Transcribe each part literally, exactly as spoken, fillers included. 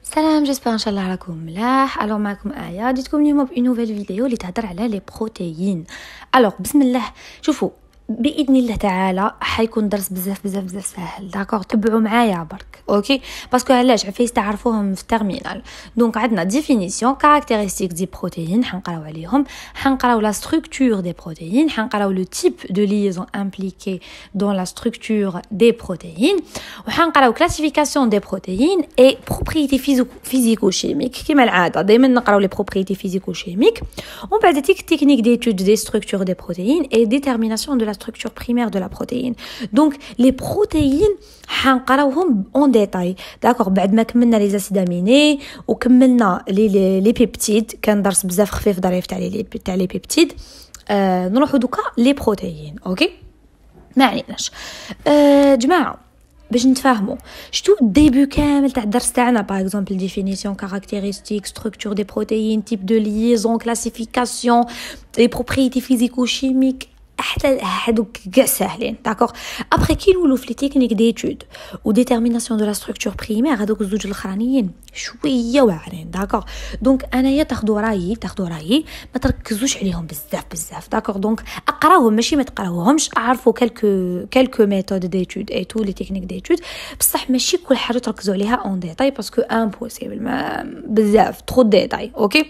سلام، جيسبر ان شاء الله راكم ملاح. الو معكم ايا، جيتكم اليوم بإن نوفيل فيديو اللي تهضر على لي بروتيين. الو بسم الله، شوفوا باذن الله تعالى حيكون درس بزاف بزاف بزاف سهل. داكوغ تبعوا معايا برك، اوكي؟ باسكو علاش عفايس تعرفوهم في التيرمينال. دونك عندنا ديفينيسيون كاركتيرستيك دي بروتيين حنقراو عليهم، حنقراو لا ستركتور دي بروتيين، حنقراو لو تيب دو ليزون امبليكي دون لا ستركتور دي بروتيين، وحنقراو كلاسيفيكاسيون دي بروتيين اي بروبريتي فيزيكو شيميك. كما العاده دائما نقراو لي بروبريتي فيزيكو شيميك، ومن بعد تيك تكنيك ديتود دي ستركتور دي بروتيين اي ديتيرميناسيون دو لا structure primaire de la protéine. Donc les protéines حنقراوهم اون ديتاي. داكوغ بعد ما كملنا لي زاسيد اميني وكملنا لي لي بيبتيد، كان درس بزاف خفيف ظريف تاع لي تاع لي بيبتيد. آه نروحو دوكا لي بروتيين. اوكي ما عليناش. آه جماعه باش نتفاهموا شتو الديبو كامل تاع الدرس تاعنا، باغ اكزومبل ديفينيسيون كاركتيرستيك ستركتور دي بروتيين تيب دو ليزون كلاسيفيكاسيون لي بروبريتي فيزيكو شيميك، حتى هادوك كاع ساهلين. داكوغ ابري كي نولو في لي تكنيك ديتود و ديتيرميناسيون دو لا ستركتور بريمير، هادوك الزوج الاخرانيين شويه واعرين. داكوغ دونك انايا تاخذوا رايي تاخذوا رايي ما تركزوش عليهم بزاف بزاف. داكوغ دونك اقراوهم ماشي ما تقراوهمش، اعرفوا كالكو كالكو ميثود ديتود اي تو لي تكنيك ديتود، بصح ماشي كل حاجه تركزوا عليها اون ديتاي باسكو امبوسيبل بزاف ترو ديتاي. اوكي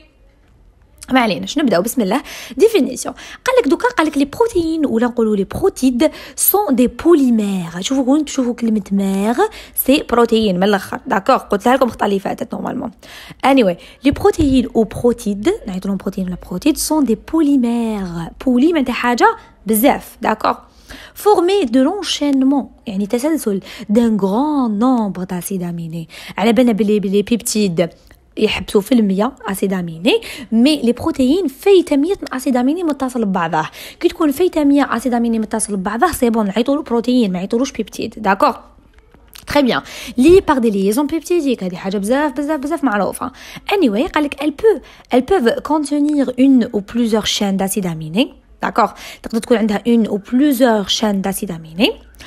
ما عليناش، نبداو بسم الله. ديفينيسيون قالك دوكا، قالك لي بروتيين ولا نقولوا لي بروتيد سون دي بوليمير. شوفوا كون تشوفوا كلمه مير سي بروتيين من الاخر. داكوغ قلتها لكم الخطره اللي فاتت نورمالمون. اني لي بروتيين او بروتيد نعيطوا لهم بروتين ولا بروتيد سون دي بوليمير. بولي معناتها حاجه بزاف. داكوغ formé de l'enchaînement يعني تسلسل d'un grand nombre d'acides aminés. على بالنا بلي بلي بيبتيد يحبسوا في المية اسيد اميني، مي لي بروتيين فيتاميات اسيد اميني متصل ببعضه. كي تكون فيتاميه اسيد اميني متصل ببعضه سي بون نعيطوا له بروتيين ما يعيطولوش بيبتيد. داكوغ très bien لي par des liaisons peptidiques، هذه حاجه بزاف بزاف بزاف معروفه. anyway قالك elle peut elle peuvent contenir une ou plusieurs chaînes d'acides aminés. داكوغ تقدر تكون عندها une ou plusieurs chaînes d'acides aminés.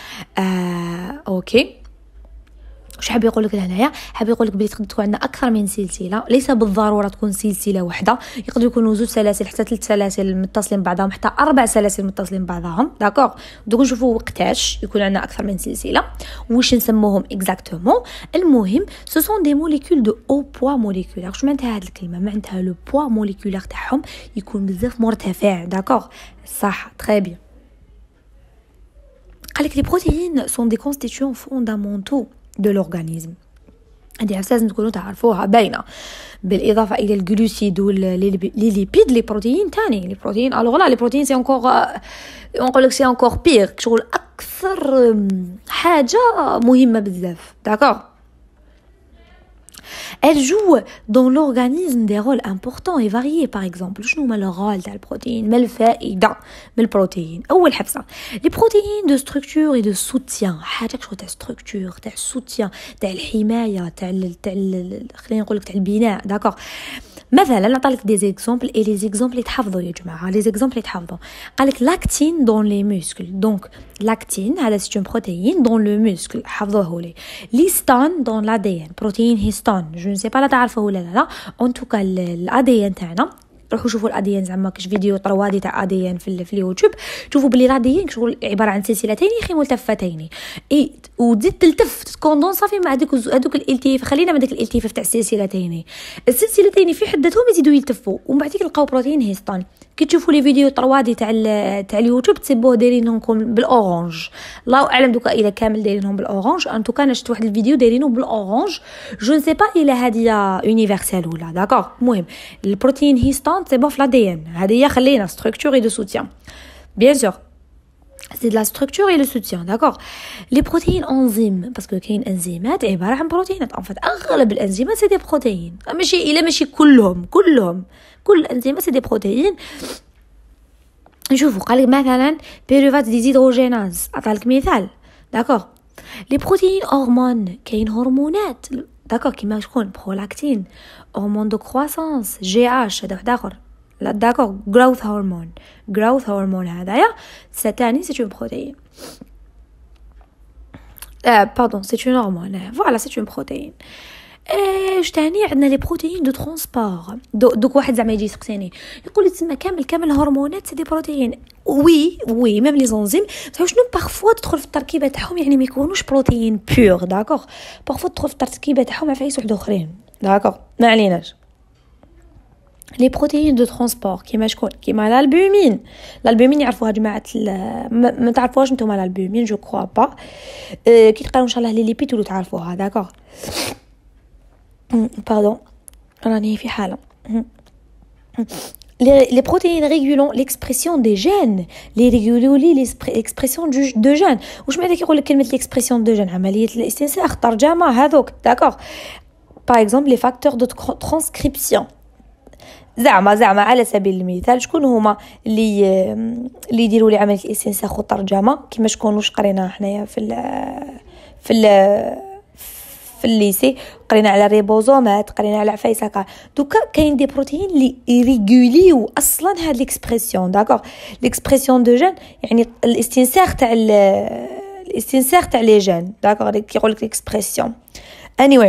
آه، اوكي واش حاب يقول لك لهنايا؟ حاب يقول لك بلي تقدر تكون عندنا اكثر من سلسله، ليس بالضروره تكون سلسله واحده، يقدروا يكونوا زوج سلاسل حتى ثلاث سلاسل متصلين ببعضهم حتى اربع سلاسل متصلين ببعضهم. داكوغ دوك نشوفوا وقتاش يكون عندنا اكثر من سلسله واش نسموهم اكزاكتومون. المهم سو سون دي موليكول دو او بوا موليكولير. واش معناتها هاد الكلمه؟ معناتها لو بوا موليكولير تاعهم يكون بزاف مرتفع. داكوغ صح تري بيان. قالك لي بروتيين سون دي كونستيتيون فوندامونتو de l'organisme. هذه لازم تكونوا تعرفوها باينه. بالاضافه الى الجلوسيد والليبيد لي بروتيين تاني لي بروتيين الوغ لا لي بروتيين سي انكور نقول لك سي انكور بير شغل اكثر حاجه مهمه بزاف. داكوغ Elle joue dans l'organisme des rôles importants et variés. Par exemple, شنو هما لو رول تاع البروتين؟ ما الفائده من البروتين؟ اول حبسه لي بروتيين دو ستركتور اي دو سوتيان، حاجه شغل تاع ستركتور تاع سوتيان تاع الحمايه تاع تاع خلينا نقول لك تاع البناء. داكوغ مثلا نعطيك دي زيكزامبل اي لي زيكزامبل يتحفظوا يا جماعه، لي زيكزامبل يتحفظوا. قالك لاكتين دون لي موسكل. دونك لاكتين هذا سي بروتيين دون لو موسكل، حفظوه لي. ليستان دون لا دي ان، بروتين هيستان. جو نسي با لا تعرفوه ولا لا لا. اون توكا الادي ان تاعنا، روحوا شوفوا الادي ان زعما كاش فيديو طروادي تاع ادي ان في, في اليوتيوب، شوفوا بلي الادي ان شغل عباره عن سلسلتين يخي ملتفتين اي وتزيد تلتف تكوندون صافي مع هذوك هذوك الالتفاف. خلينا من داك الالتفاف تاع السلسلتين، السلسلتين في حدتهم يزيدوا يلتفوا ومن بعد تلقاو بروتين هيستان. كي تشوفوا لي فيديو طروادي تاع تاع اليوتيوب تسيبوه دايرينهم بالاورانج، الله اعلم دوكا اذا كامل دايرينهم بالاورانج. ان توكا انا شفت واحد الفيديو دايرينه بالاورانج، جو نسي با الا هذه يونيفرسال ولا. داكوغ المهم البروتين هيستان سي بون في لا دي ان، هذه خلينا ستركتور اي دو سوتيان بيان سور c'est de la structure et le soutien. d'accord les protéines enzymes parce que كاين انزيمات عباره عن بروتينات. en fait اغلب الانزيمات سي دي بروتين، ماشي الا ماشي كلهم كلهم كل الانزيمات سي دي بروتين. نشوفوا قالك مثلا بيروفات ديزيدروجيناز، اعطيك مثال. داكوغ لي بروتين هرمون، كاين هرمونات. داكوغ كيما شكون برولاكتين، هرمون دو كرواسانس، جي اش هذا واحد اخر. لا داكوغ growth هرمون growth هرمون هذايا ثاني سي اون بروتين. آه pardon c'est une hormone. Voilà, c'est une protéine. ايش تاني عندنا لي بروتيين دو ترونسبور. دوك واحد زعما يجي يسقسيني يقول لي تسمى كامل كامل الهرمونات سي دي بروتيين. وي وي ميم لي زونزيم تعرف شنو بارفوا تدخل في التركيبه تاعهم، يعني ما يكونوش بروتيين بيور داكوغ، بارفوا تدخل في التركيبه تاعهم عفايس واحد اخرين داكوغ ما عليناش. لي بروتيين دو ترونسبور كيما شكون؟ كيما الالبومين. الالبومين يعرفوها جماعه ما تعرفوهاش نتوما الالبومين جو كروا با أه كي تقراو ان شاء الله لي ليبيد ولو تعرفوها داكوغ. باردون راني في حاله. Les, les protéines régulent l'expression des gènes, les régulent l'expression de gènes. واش معناتها كيقول لك كلمه l'expression de gènes؟ عمليه الاستنساخ الترجمه هذوك داكوغ. باغ اكزومبل لي فاكتور دو ترانسكريبسيون. زعما زعما على سبيل المثال شكون هما اللي اللي يديروا لي عمليه الاستنساخ والترجمه كيما شكون واش قرينا حنايا في ال في ال في الليسي قرينا على الريبوزومات، قرينا على عفايس هكا. دوكا كاين دي بروتين اللي يريغوليو اصلا هاد ليكسبرسيون داكوغ. ليكسبرسيون دو جين يعني الاستنساخ تاع الاستنساخ تاع لي جين داكوغ كيقول لك ليكسبرسيون. anyway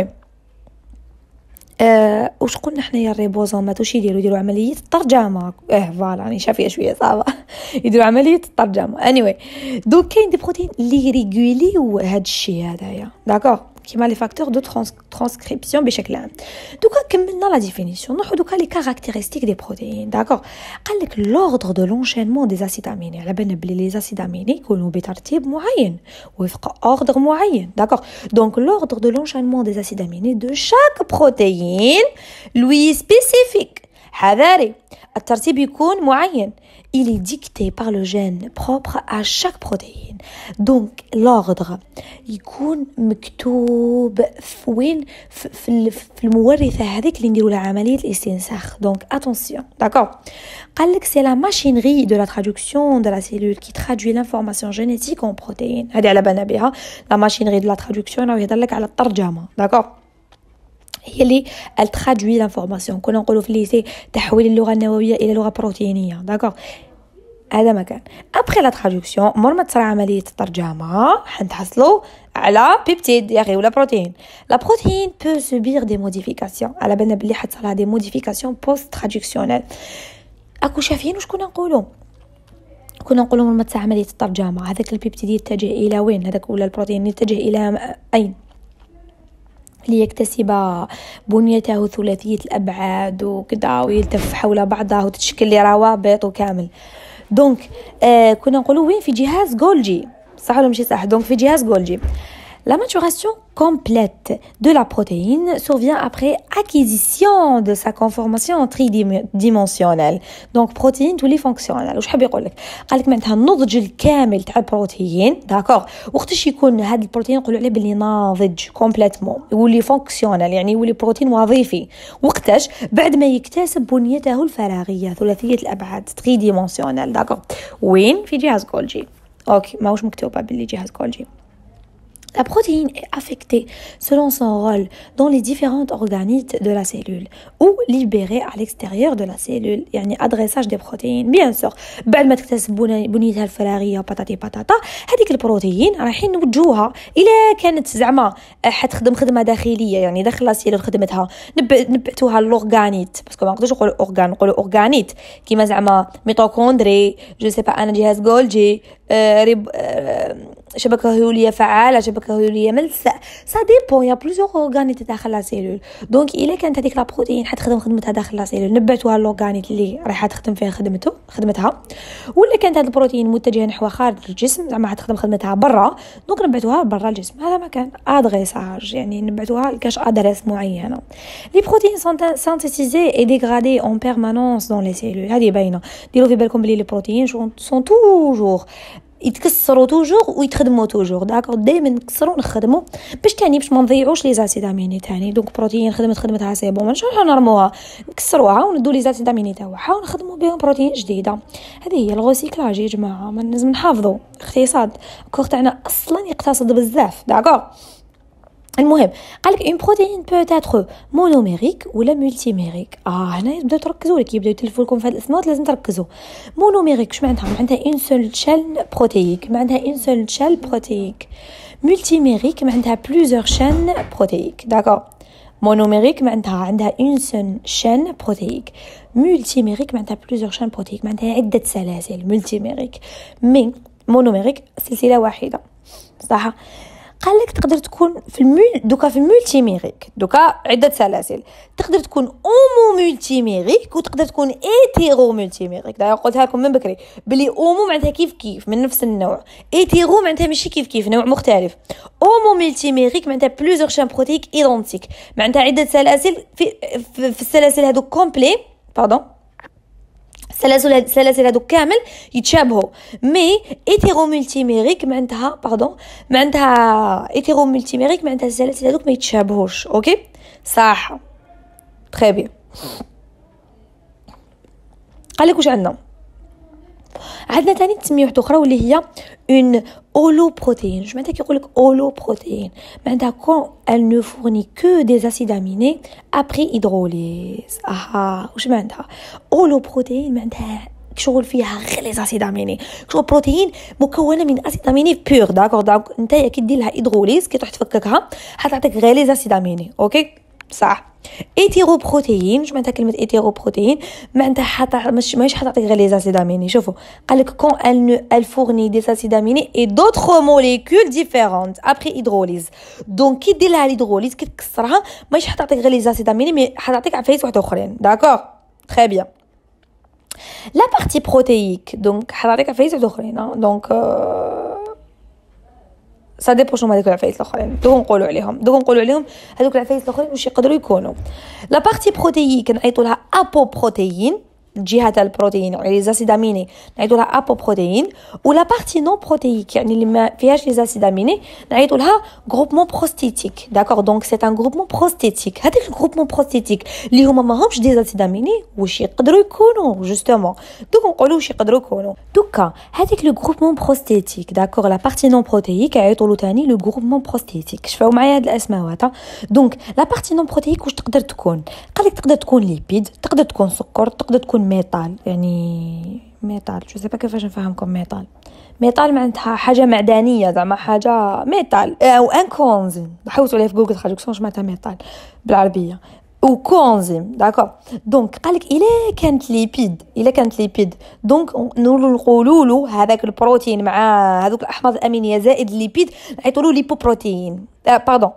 أه واش قلنا حنايا الريبوزومات واش يديروا؟ يديروا عمليه الترجمه. اه فوالا راني شافيه شويه صعبه. يديروا عمليه الترجمه. anyway دوك كاين دي بروتين اللي يريغوليو هاد الشيء هذايا داكوغ كيما لي فاكتور دو ترانسكريبسيون بشكل عام. دوكا كملنا لا ديفينيسيون. نروحو دوكا لي كاركتيرستيك دي بروتين داكوغ. قال لك لوردر دو لونشينمون دي اسيد اميني. على بالنا بلي لي اسيد اميني يكونوا بترتيب معين وفق اوردر معين داكوغ. دونك لوردر دو لونشينمون دي اسيد اميني دو شاك بروتين لوي سبيسيفيك. حذاري الترتيب يكون معين. il est dicté par le gène propre à chaque protéine. donc l'ordre يكون مكتوب في وين في, في, في المورثه هذيك اللي نديروا لها عمليه الاستنساخ. donc attention d'accord. قال لك c'est la machinerie de la traduction de la cellule qui traduit l'information génétique en protéines. هذه على بالنا بها la machinerie de la traduction راهو يهضر لك على الترجمه d'accord. هي اللي الترادوي لانفورماسيون. كنا نقولوا في الليسي تحويل اللغه النوويه الى لغه بروتينيه داكوغ. هذا مكان ابري لا ترادكسيون مور ما تصرى عمليه الترجمه حنتحصلوا على بيبتيد يا اخي ولا بروتين. لا بروتين بو سوبير دي موديفيكاسيون. على بالنا بلي حتصرى دي موديفيكاسيون بوست ترادكسيونيل. اكو شافين واش كنا نقولوا؟ كنا نقولوا مور ما تصرى عمليه الترجمه هذاك البيبتيد يتجه الى وين؟ هذاك ولا البروتين يتجه الى اين؟ ليكتسب بنيته ثلاثية الأبعاد وكذا ويلتف حول بعضها وتتشكل لي روابط وكامل. دونك آه كنا نقولوا وين؟ في جهاز جولجي صح ولا ماشي صح؟ دونك في جهاز جولجي. La maturation complète de la protéine survient après acquisition de sa conformation tridimensionnelle. Donc protéine تولي فونكسيونال. واش حاب يقول لك؟ قال لك معناتها النضج الكامل تاع البروتين داكوغ. وقتاش يكون هذا البروتين نقولوا عليه بلي ناضج كومبليتمون يولي فونكسيونال يعني يولي بروتين وظيفي. وقتاش؟ بعد ما يكتسب بنيته الفراغيه ثلاثيه الابعاد تريديمونسيونال داكوغ. وين؟ في جهاز جولجي. اوكي ماهوش مكتوبه بلي جهاز جولجي. La protéine est affectée selon son rôle dans les différents organes de la cellule ou libérée à l'extérieur de la cellule. يعني adressage des protéines bien sûr. بعد ما تكتسب بنيتها الفراغيه بطاطي بطاطا هذيك البروتين رايحين نوجهوها الى كانت زعما حتخدم خدمه داخليه يعني داخل لا سيلول خدمتها نبعتوها لورغانيت باسكو ما نقدرش نقولوا اورغان نقولوا اورغانيت كيما زعما ميتوكوندري جو سي با انا جهاز جولجي آه ريب آه شبكه هيوليه فعاله شبكه هيوليه ملساء سا ديبون يا بليزيور اورغانيت داخل لا سيلول. دونك الا كانت هذيك لا بروتين حتخدم خدمتها داخل لا سيلول نبعتوها لورغانيت اللي رايحه تخدم فيها خدمته خدمتها. ولا كانت هذا البروتين متجه نحو خارج الجسم زعما حتخدم خدمتها برا دونك نبعتوها برا الجسم. هذا مكان ادريساج يعني نبعتوها لكاش ادريس معينه. لي بروتين سون سانتيزي اي ديغرادي اون بيرمانونس دون لي سيلول. هذه باينه. ديروا في بالكم بلي لي بروتين سون توجور يتكسروا توجور ويتخدموا توجور داكور. دائما نكسروا نخدموا باش تاني باش ما نضيعوش لي زاسيد اميني تاني. دونك بروتين خدمت خدمتها سي بون ماشي نرموها نكسروها وندو لي زاسيد اميني تاعها ونخدموا بهم بروتين جديده. هذه هي الغوسيكلاج يا جماعه. ما لازم نحافظوا اقتصاد الكور تاعنا اصلا يقتصد بزاف داكور. المهم قالك اون بروتين peut être monomérique ولا مولتيميريك. اه هنا يبداو تركزوا لك يبداو يتلفوا لكم في هاد الاسماء لازم تركزوا. مونوميريك شو معناتها؟ معناتها اون سول شيل بروتييك معناتها اون سول شيل بروتييك. مولتيميريك معناتها بليزيور شين بروتييك داكور. مونوميريك معناتها عندها اون سون شين بروتييك. مولتيميريك معناتها بلوزيور شين بروتييك، معناتها عده سلاسل. مولتيميريك مي مونوميريك سلسله واحده صح. قال لك تقدر تكون في المول دوكا في المولتيميريك دوكا عده سلاسل، تقدر تكون اومو مولتيميريك وتقدر تكون ايتيرو مولتيميريك. داير قلتها لكم من بكري بلي اومو معناتها كيف كيف من نفس النوع، ايتيرو معناتها ماشي كيف كيف نوع مختلف. اومو مولتيميريك معناتها بلوزيور شان بروتيك ايدونتيك، معناتها عده سلاسل في, في, في السلاسل هذو كومبلي باردون السلاسل السلاسل هذو كامل يتشابهوا. مي ايتيرو مولتيميريك معناتها باردون معناتها ايتيرو مولتيميريك معناتها السلاسل هذوك ما يتشابهوش. اوكي صح تري بيان. قال لك واش عندنا؟ عندنا ثاني تسميه واحده اخرى واللي هي اون اولو بروتين. واش معناتها كيقول لك اولو بروتين؟ معناتها كون ال نو فورني كو دي اسيد اميني ابري هيدروليز. اها واش معناتها اولو بروتين؟ معناتها شغل فيها غير لي اسيد اميني، شغل بروتين مكونه من اسيد اميني بور. داكور داك انت كي دير لها هيدروليز كي تروح تفككها حتعطيك غير لي اسيد اميني. اوكي صح. ايتيرو بروتين واش معناتها كلمه ايتيرو بروتين؟ معناتها حتى ماشي حتعطيك غير لي اسيد اميني. شوفوا قال لك كون ال ال فورني دي اسيد اميني اي دوطخ موليكول ديفيرونت ابري هيدروليز. دونك كي دير لها الهيدروليز كي تكسرها ماشي حتعطيك غير لي اسيد اميني مي حتعطيك عفايس واحد اخرين. داكور تري بيان. لا بارتي بروتييك دونك حتعطيك عفايس واحد اخرين. دونك سا ديبو شنو هذوك العفايس الاخرين دوك نقولوا عليهم دوك نقولوا عليهم هذوك العفايس الاخرين واش يقدروا يكونوا. لا بارتي بروتييك نعيطوا لها ابو بروتيين، الجهه تاع البروتين يعني لي زاسيد اميني نعيطوا لها ابو بروتيين. ولا بارتي نون بروتييك يعني اللي ما فيهاش لي زاسيد اميني نعيطوا لها غروبمون بروستيتيك. داكور دونك سي ان غروبمون بروستيتيك. هذيك الغروبمون بروستيتيك اللي هما ماهمش دي زاسيد اميني واش يقدروا يكونوا جوستومون دوك نقولوا واش يقدروا يكونوا. دوكا هذيك لو غروبمون بروستيتيك داكور لا بارتي نون بروتييك يعيطوا له ثاني لو غروبمون بروستيتيك. شفاو معايا هاد الاسماء هذا. دونك لا بارتي نون بروتييك واش تقدر تكون؟ قال لك تقدر تكون ليبيد، تقدر تكون سكر، تقدر تكون ميتال. يعني ميتال جو سي با كيفاش نفهمكم ميتال. ميتال معناتها حاجه معدنيه زعما حاجه ميتال او ان كونزيم. حوسوا عليه في جوجل تخرجوا واش معناتها ميتال بالعربيه او كونزيم. داكور دونك قالك الا كانت ليبيد الا كانت ليبيد دونك نقولوا له هذاك البروتين مع هذوك الاحماض الامينيه زائد الليبيد نعيطوا له ليبوبروتين. آه باردون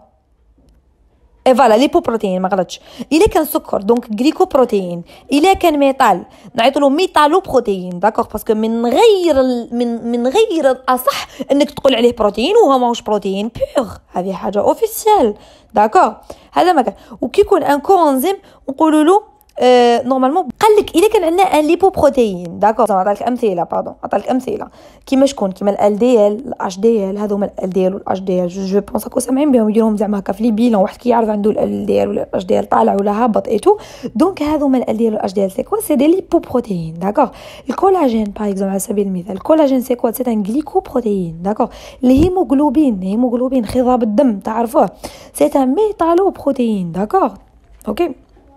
اي فوالا ليبوبروتين ما غلطش. الا كان سكر دونك غليكوبروتين. الا كان ميتال نعيطوا له ميتالو بروتين. داكور باسكو من غير من من غير الاصح انك تقول عليه بروتين وهو ماهوش بروتين بيغ، هذه حاجه اوفيسيال. داكور هذا ما كان. وكي يكون ان كوانزيم نقولوا له أه نورمالمون. قال لك الا كان عندنا ان ليبوبروتين. داكور نعطيك امثله باردون نعطيك امثله كيما شكون كيما ال دي ال الاش دي ال هذو هما ال دي ال والاش دي ال. جو بونس راكو سامعين بهم يديروهم زعما هكا في لي بيلون واحد كيعرف عنده ال دي ال ولا الاش دي ال طالع ولا هابط ايتو. دونك هذو هما ال دي ال والاش دي ال سي كوا سي دي ليبوبروتين. داكور الكولاجين باغ اكزومبل على سبيل المثال الكولاجين سي كوا سي ان غليكوبروتين. داكور الهيموغلوبين الهيموغلوبين خضاب الدم تعرفوه سي ان ميتالو بروتين. داكور اوكي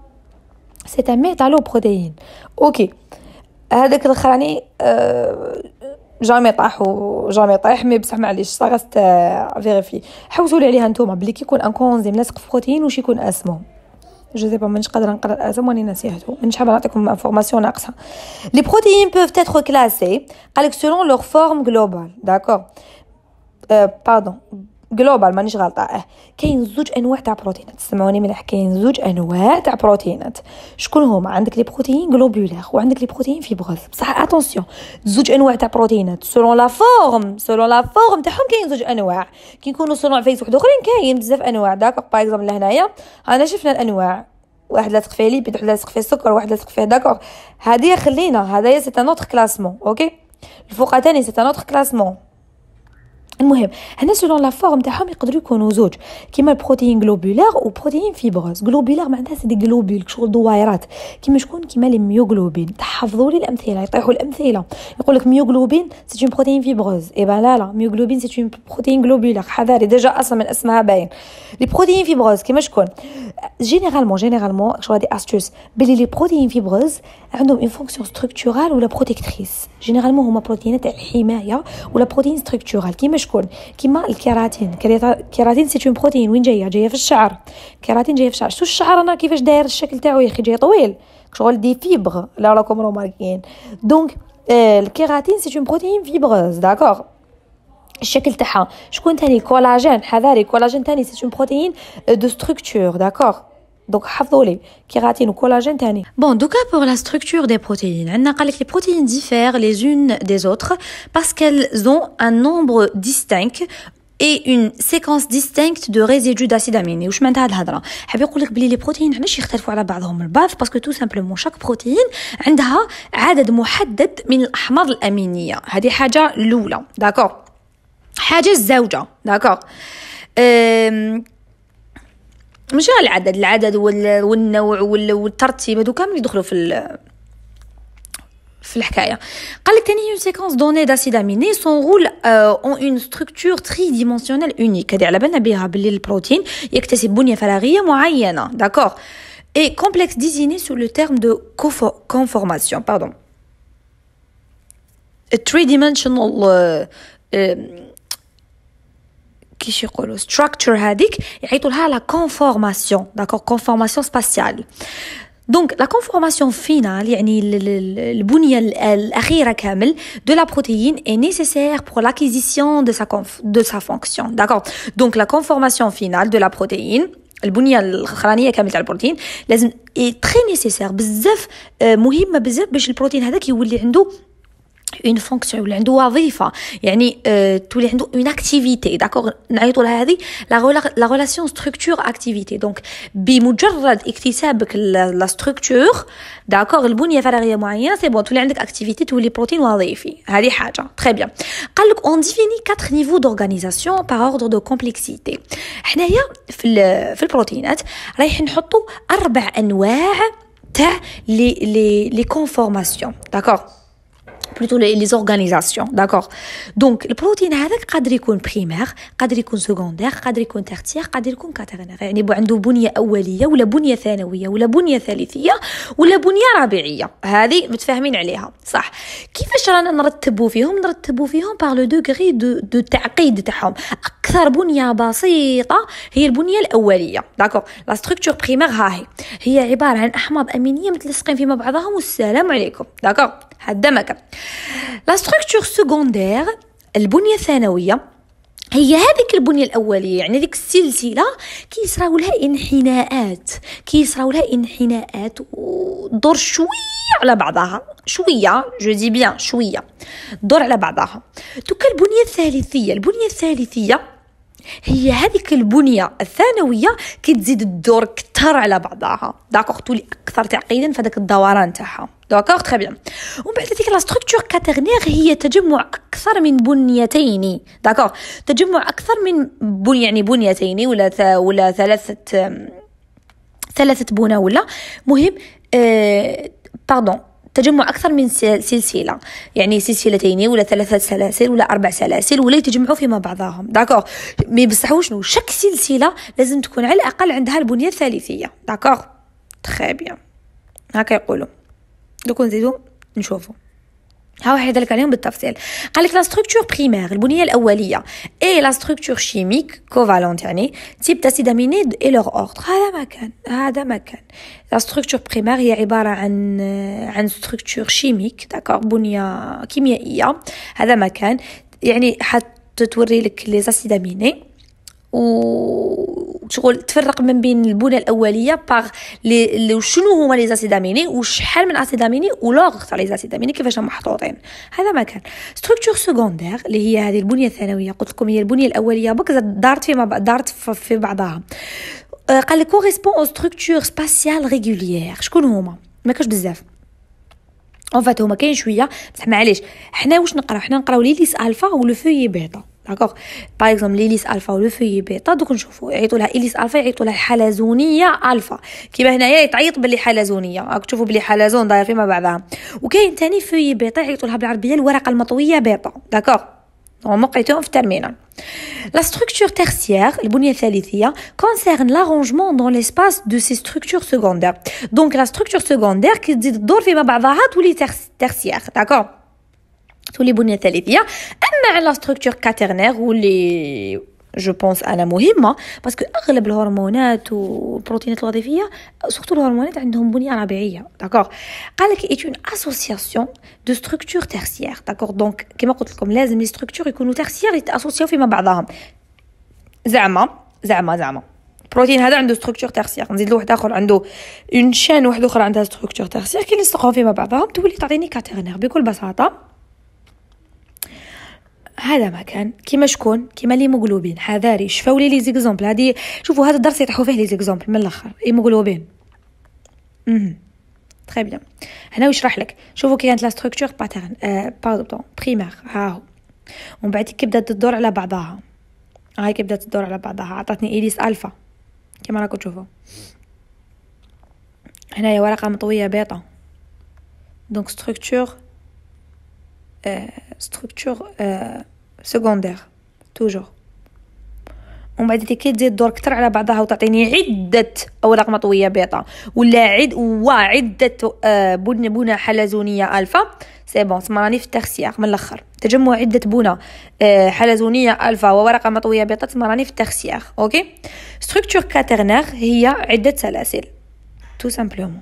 سي ان ميتالو بروتين. اوكي هذاك الاخراني أه جامي طاح وجامي طايح مي بصح معليش صاغست فيريفي. حوسوا لي عليها نتوما بلي كيكون ان كونزيم لاصق في بروتين واش يكون اسمه. جو سي با مانيش قادره نقرا الاسم واني نسيته مانيش حابه نعطيكم انفورماسيون ناقصه. لي بروتين بوف اتر كلاسي قالك سولون لور فورم جلوبال. داكور أه باردون جلوبال مانيش غلطه. اه كاين زوج انواع تاع بروتينات سمعوني مليح. كاين زوج انواع تاع بروتينات شكون هما؟ عندك لي بروتين جلوبولير وعندك لي بروتين فيبروز. بصح اتونسيون زوج انواع تاع بروتينات سولون لا فورم سولون لا فورم تاعهم كاين زوج انواع. كي يكونوا سولون عفايس واحد اخرين كاين بزاف انواع. داكور باغ اكزومبل لهنايا انا شفنا الانواع واحد لاصق فيه ليبيد واحد لاصق فيه سكر واحد لاصق فيه. داكور هذه خلينا هذايا سي ان اوتر كلاسمون. اوكي الفوق ثاني سي ان اوتر كلاسمون. المهم هنا سولون لا فورم تاعهم يقدروا يكونوا زوج كيما البروتين جلوبولير وبروتين فيبروز. جلوبولير معناتها سي دي جلوبول شغل دوائرات كيما شكون كيما لي ميوغلوبين. تحفظوا لي الامثله يطيحوا الامثله يقول لك ميوغلوبين سي اون بروتين فيبروز. اي بان لا لا ميوغلوبين سي اون بروتين جلوبولير. حذاري ديجا اصلا من اسمها باين. لي بروتين فيبروز كيما شكون جينيرالمون جينيرالمون شغل دي استوس بلي لي بروتين فيبروز عندهم اون فونكسيون ستركتورال ولا بروتيكتريس. جينيرالمون هما بروتينات تاع الحمايه ولا بروتين ستركتورال كيما شكون شكون كيما الكيراتين. الكيراتين سي اون بروتين وين جايه جايه في الشعر. كيراتين جايه في الشعر. شو الشعر انا كيفاش داير الشكل تاعو يا اخي جاي طويل شغل دي فيبر لا راكم روماركين. دونك آه الكيراتين سي اون بروتين فيبروز داكوغ. الشكل تاعها شكون تاني كولاجين. حذاري كولاجين تاني سي اون بروتين دو ستركتور داكوغ. Donc حفظوا لي كيراتين وكولاجين تاني. Bon, donc pour la structure des protéines, عندنا قال لك les protéines diffèrent les unes des autres parce qu'elles ont un nombre distinct et une séquence distincte de résidus d'acides aminés. واش معناتها هاد الهضره؟ حاب يقول لك بلي لي بروتين علاش يختلفوا على بعضهم البعض باسكو تو سامبلومون شاك بروتين عندها عدد محدد من الاحماض الامينيه. هذه حاجه الاولى داكور. حاجه الزوجه داكور. أم... مش غير العدد العدد والنوع والترتيب هادو كامل يدخلوا في في الحكايه. قال لك ثاني une séquence donnée d'acides aminés son rôle euh, ont une structure tridimensionnelle unique. هذه على بالنا بها باللي البروتين يكتسب بنيه فراغيه معينه داكور et complexe désigné sous le terme de conformation pardon a three dimensional euh, euh, كيش يقولوا structure هذيك يعيطوا لها la conformation d'accord conformation spatiale. donc la conformation finale يعني البنية الأخيرة كامل de la protéine est nécessaire pour l'acquisition de sa de sa fonction d'accord. donc la conformation finale de la protéine البنية الأخرانية كامل تاع البروتين لازم est très nécessaire بزاف مهمة بزاف باش البروتين هذاك يولي عنده une fonction ولا عنده وظيفه يعني أه تولي عنده une activité داكوغ. نعيطوا لها هذه la relation structure activité. دونك بمجرد اكتسابك لا structure داكوغ البنيه فراغيه معينه سي بون تولي عندك activité تولي بروتين وظيفي. هذه حاجه تري بيان. قال لك on définit quatre niveaux d'organisation par ordre de complexité. حنايا في في البروتينات رايح نحطوا اربع انواع تاع لي لي لي كونفورماسيون داكوغ plutôt les, les organisations d'accord. donc البروتين هذاك قادر يكون بريمير قادر يكون سكوندير قادر يكون تيرتير قادر يكون كاترنير يعني يبقى عنده بنيه اوليه ولا بنيه ثانويه ولا بنيه ثالثيه ولا بنيه ربيعيه. هذه متفاهمين عليها صح؟ كيفاش رانا نرتبوا فيهم؟ نرتبوا فيهم بار لو دوغري دو دو تعقيد تاعهم. اكثر بنيه بسيطه هي البنيه الاوليه داكور. لا ستركتور بريمير ها هي هي عباره عن احماض امينيه متلصقين فيما بعضهم والسلام عليكم داكور. هذا مكان. لا ستركتور سكوندير البنيه الثانويه هي هذيك البنيه الاوليه يعني ديك السلسله كيصراو لها انحناءات كيصراو لها انحناءات ودور شويه على بعضها شويه جو دي بيان شويه دور على بعضها. دوك البنيه الثالثيه البنيه الثالثيه هي هذيك البنيه الثانويه كتزيد الدور كتر على بعضها داكوغ تولي اكثر تعقيدا في هذاك الدوران تاعها داكوغ تري بيان. ومن بعد ديك لا ستركتور كاترنير هي تجمع اكثر من بنيتين داكوغ تجمع اكثر من بني يعني بنيتين ولا ث... ولا ثلاثه ثلاثه بنى ولا مهم أه... باردون تجمع أكثر من سلسلة يعني سلسلتين ولا ثلاثة سلاسل ولا أربع سلاسل ولا يتجمعوا فيما بعضهم داكوغ. مي بصح شنو شك سلسلة لازم تكون على الأقل عندها البنية الثالثية داكوغ تري بيان. هكا يقولوا دوك نزيدو نشوفوا ها واحد يدلك عليهم بالتفصيل. قال لك لا ستركتور بريمير البنيه الاوليه اي لا ستركتور شيميك كوفالونت يعني تيب داسيد اميني اي لوغ اوردر. هذا ما كان هذا ما كان لا ستركتور بريمير هي عباره عن عن ستركتور شيميك داكور بنيه كيميائيه. هذا ما كان يعني حتى توري لك لي زاسيد اميني وشغل تفرق من بين البنيه الاوليه باغ لي شنو هما لي زاسيد اميني وشحال من اسيد اميني ولوغ تاع لي زاسيد اميني كيفاش محطوطين. هذا ما كان ستركتور سكوندير اللي هي هذه البنيه الثانويه قلت لكم هي البنيه الاوليه بك دارت فيما دارت في بعضها. قال لك كوريسبون او ستركتور سباسيال ريغوليير. شكون هما؟ ما كاش بزاف اون فات هما كاين شويه بصح معليش حنا واش نقراو حنا نقراو ليليس الفا ولو فوي بيتا داكوغ. باغ اكزومبل ليليس الفا ولو فوي بيتا دوك نشوفوا يعيطوا لها إليس الفا يعيطوا لها حلزونيه الفا كيما هنايا يتعيط باللي حلزونيه راك تشوفوا باللي حلزون داير فيما بعضها. وكاين ثاني فوي بيتا يعيطوا لها بالعربيه الورقه المطويه بيتا داكوغ. هما قريتوهم في الترمينال. La structure tertiaire, البنية الثالثية, concerne l'arrangement dans l'espace de ces structures secondaires. Donc la structure secondaire qui تزيد الدور فيما بعضها تولي tertiaire, d'accord. تولي بنيه ثالثيه. اما على ستركتور كاترنير واللي جو بونس انا مهمه باسكو اغلب الهرمونات والبروتينات الوظيفيه سورتو الهرمونات عندهم بنيه ربيعيه. داكوغ قال لك ايت اون اسوسياسيون دو ستركتور تيرسيير. داكوغ دونك كما قلت لكم لازم لي ستركتور يكونوا تيرسيير يتاسوسيو فيما بعضهم. زعما زعما زعما البروتين هذا عنده ستركتور تيرسيير، نزيد له واحد اخر عنده اون شين واحده اخرى عندها ستركتور تيرسيير، كي نلصقهم فيما بعضهم تولي تعطيني كاترنير بكل بساطه. هذا ما كان كيما شكون كيما ليموغلوبين. حذاري شفاو لي لي زيكزامبل هادي، شوفوا هذا الدرس يطيحوا فيه لي زيكزامبل من الاخر. هيموغلوبين امم تري بيان. هنا ويشرح لك شوفوا كي كانت لا ستركتور باترن آه باردون بريمير ها هو، ومن بعد كي بدات تدور على بعضها هاي كي بدات تدور على بعضها عطاتني ايليس الفا كما راكم تشوفوا. هنايا ورقه مطويه بيتا دونك ستركتور ستركتور سكوندير توجور. ومن بعد كي تزيد دور كتر على بعضها وتعطيني عده اوراق مطويه بيتا ولا عد وعده بنى بنى حلزونيه الفا سي بون تما راني في الترسيير من الاخر. تجمع عده بنى حلزونيه الفا وورقه مطويه بيتا تما راني في الترسيير. اوكي ستركتور كاترنير هي عده سلاسل تو سامبلومون.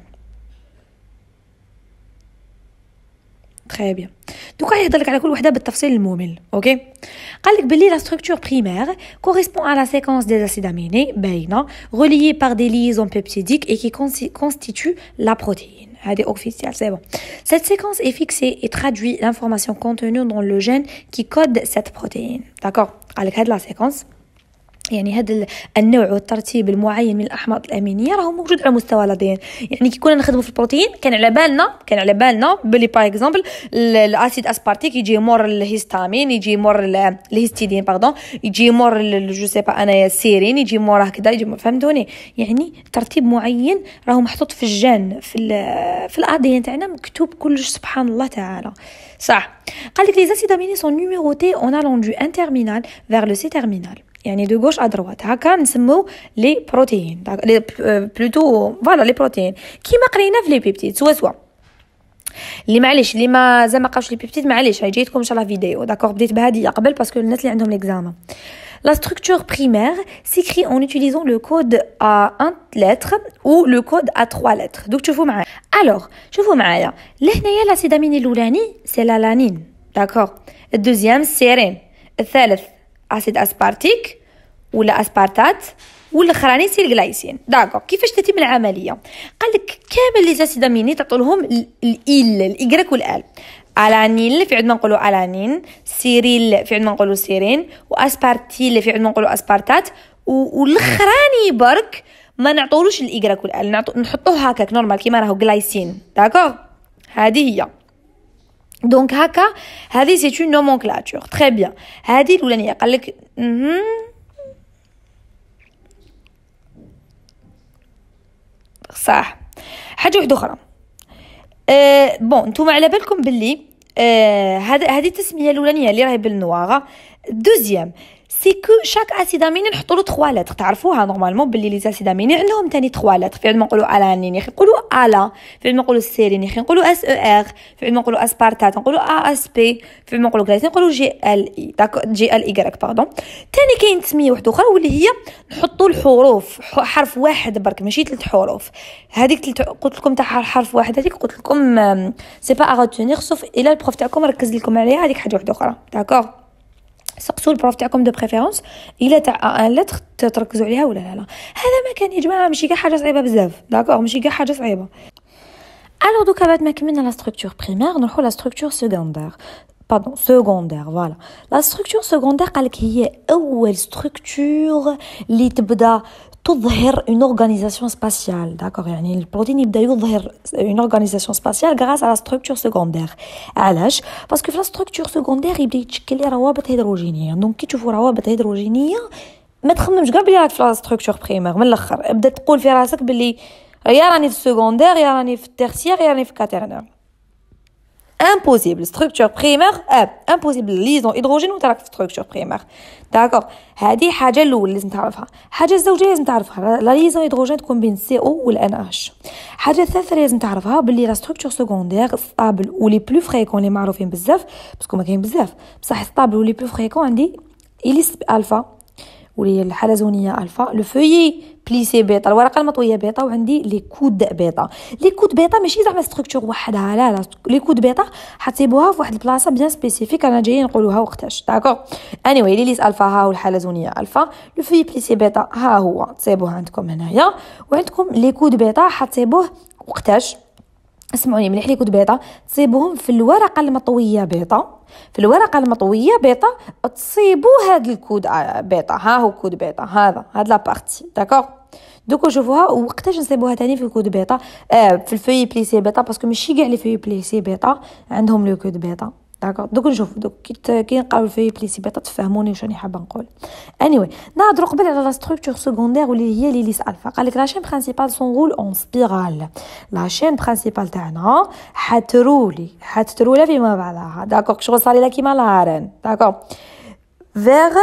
تري بيان. دوكا يهضر لك على كل وحده بالتفصيل الممل. اوكي قال لك بلي لا ستركتور بريمير كوريسبون à la séquence des acides aminés باينه reliés par des liaisons peptidiques et qui constituent la protéine. هذه officiel c'est bon. Cette séquence est fixée et traduit l'information contenue dans le gène qui code cette protéine. d'accord قال لك هاد لا séquence يعني هذا النوع والترتيب المعين من الاحماض الامينيه راهو موجود على مستوى الدي ان. يعني كي كنا نخدموا في البروتين كان على بالنا كان على بالنا بلي باغ اكزومبل الاسيد اسبارتيك يجي مور الهيستامين، يجي مور الهيستيدين باردون، يجي مور جو سي با انايا السيرين، يجي مور هكذا يجي. فهمتوني؟ يعني ترتيب معين راهو محطوط في الجين في ال في الادي ان تاعنا مكتوب كلش سبحان الله تعالى. صح. قال لك لي اسيد اميني سون نيميروتي اون الون دو ان تيرمينال فير لو سي تيرمينال. يعني دو غوش ا دروات هكا نسمو لي بروتين لي بلوتو فوالا لي بروتين كيما قرينا في لي بيبتيد سوا سوا. اللي معليش اللي ما زعما قاوش لي بيبتيد معليش جايتكم ان شاء الله فيديو. داكوغ بديت بهذه قبل باسكو الناس اللي عندهم ليكزامان. La structure primaire s'écrit en utilisant le code à un lettre ou le code à trois lettres. Donc تشوفوا معايا. Alors شوفوا معايا لهنايا لاسيد اميني الاولاني سي لا لانين. داكوغ الدوزيام سيرين، الثالث اسيد اسبارتيك ولا اسبارتات والاخراني سي الجلايسين. داكوغ كيفاش تتم العمليه؟ قال لك كامل لي اسيد اميني تعطوا لهم الايل الايغريك والال. الانيل في عندنا نقولوا الانين، سيريل في عندنا نقولوا سيرين، واسبارتيل في عندنا نقولوا اسبارتات، والاخراني برك ما نعطولوش الايغريك والال، نعطو نحطوه هكاك نورمال كيما راهو جلايسين. داكوغ هذه هي. دونك هكا هذه سي اون نومونكلاتور. تري بيان. هذه الاولانيه قال لك صح. حاجه واحده اخرى أه بون نتوما على بالكم باللي أه هذا هذه التسميه الاولانيه اللي راهي بالنواغه. دوزيام سي كو شاك اسيد اميني نحطوا له ثلاثة لتر. تعرفوها نورمالمون باللي لي اسيد اميني عندهم ثاني ثلاثة لتر. في عندنا نقولوا الانين يا اخي نقولوا الا، في عندنا نقولوا السيرين يا اخي نقولوا اس او ار، في عندنا نقولوا اسبارتات نقولوا ا اس بي، في عندنا نقولوا غلايسين نقولوا جي ال اي. داكو جي ال ايغريك باردون. ثاني كاين تسميه واحده اخرى واللي هي نحطوا الحروف حرف واحد برك ماشي ثلاث حروف. هذيك قلت لكم تاع حرف واحد هذيك قلت لكم سي با ا ريتونير سوف الى البروف تاعكم ركز لكم عليها. هذيك حاجه واحده اخرى. داكوغ سقسوا البروف تاعكم دو بريفيرونس الا تاع ان لتر تركزوا عليها ولا لا لا. هذا ما كان يا جماعه ماشي كاع حاجه صعيبه بزاف. داكوغ ماشي كاع حاجه صعيبه. الوغ دوكا بعد ما كملنا لا ستركتور بريمير نروحوا لا ستركتور سكوندير. باردون سكوندير فوالا. لا ستركتور سكوندير قالك هي اول ستركتور اللي تبدا تظهر une organisation spatiale. d'accord يعني البروتين يبدا يظهر une organisation spatiale grâce à la structure secondaire. علاش؟ باسكو في la structure secondaire يبدا يتشكل لي روابط هيدروجينيه. دونك كي تشوفوا روابط هيدروجينيه ما تخممش كاع بلي راك في la structure primaire. من الاخر ابدا تقول في راسك بلي يا راني في السكوندير يا راني في التيرسيير يا راني في كاترنير. impossible structure primaire اب impossible ليزون هيدروجين وتراك في structure primaire. داكوغ هذه حاجه الاولى لازم تعرفها. حاجه الزوجيه لازم تعرفها لا ليزون هيدروجين تكون بين سي او والان اتش. حاجه ثالثه لازم تعرفها باللي لا ستركتور سكوندير ستابل ولي بلو فريكون اللي معروفين بزاف باسكو ما كاين بزاف بصح ستابل ولي بلو فريكون عندي إليس الفا واللي الحلزونيه الفا، لو فويي بليسي بيتا الورقه المطويه بيتا، وعندي لي كود بيتا. لي كود بيتا ماشي زعما ستركتور وحدها، لا لا، لي كود بيتا حتسيبوها في واحد البلاصه بيان سبيسيفيك انا جايين نقولوها وقتاش. داكور اني واي ليليس الفا ها والحلزونيه الفا، لو فويي بليسي بيتا ها هو تصيبوه عندكم هنايا، وعندكم لي كود بيتا حتصيبوه وقتاش. اسمعوني مليح، لي كود بيتا تصيبوهم في الورقه المطويه بيتا، في الورقه المطويه بيتا تصيبوا هذا الكود بيتا، ها هو كود بيتا هذا هاد لا بارتي. داكور دوكو شوفوها وقتاش نصيبوها تاني في الكود بيتا، آه في الفوي بليسي بيتا، باسكو ماشي كاع لي فوي بليسي بيتا عندهم لو كود بيتا. داكور دوك نشوفو دوك كي كي نقراو الفوي بليسي بيتا تفهموني واش راني حابه نقول. اني anyway, نهضروا قبل على لا ستركتور سكوندير واللي هي ليليس الفا. قال لك لا شين برينسيبال سون رول اون سبيرال، لا شين برينسيبال تاعنا حترولي حترولي فيما بعدها. داكور شغل صاري لا كيما لارن. داكور فيغ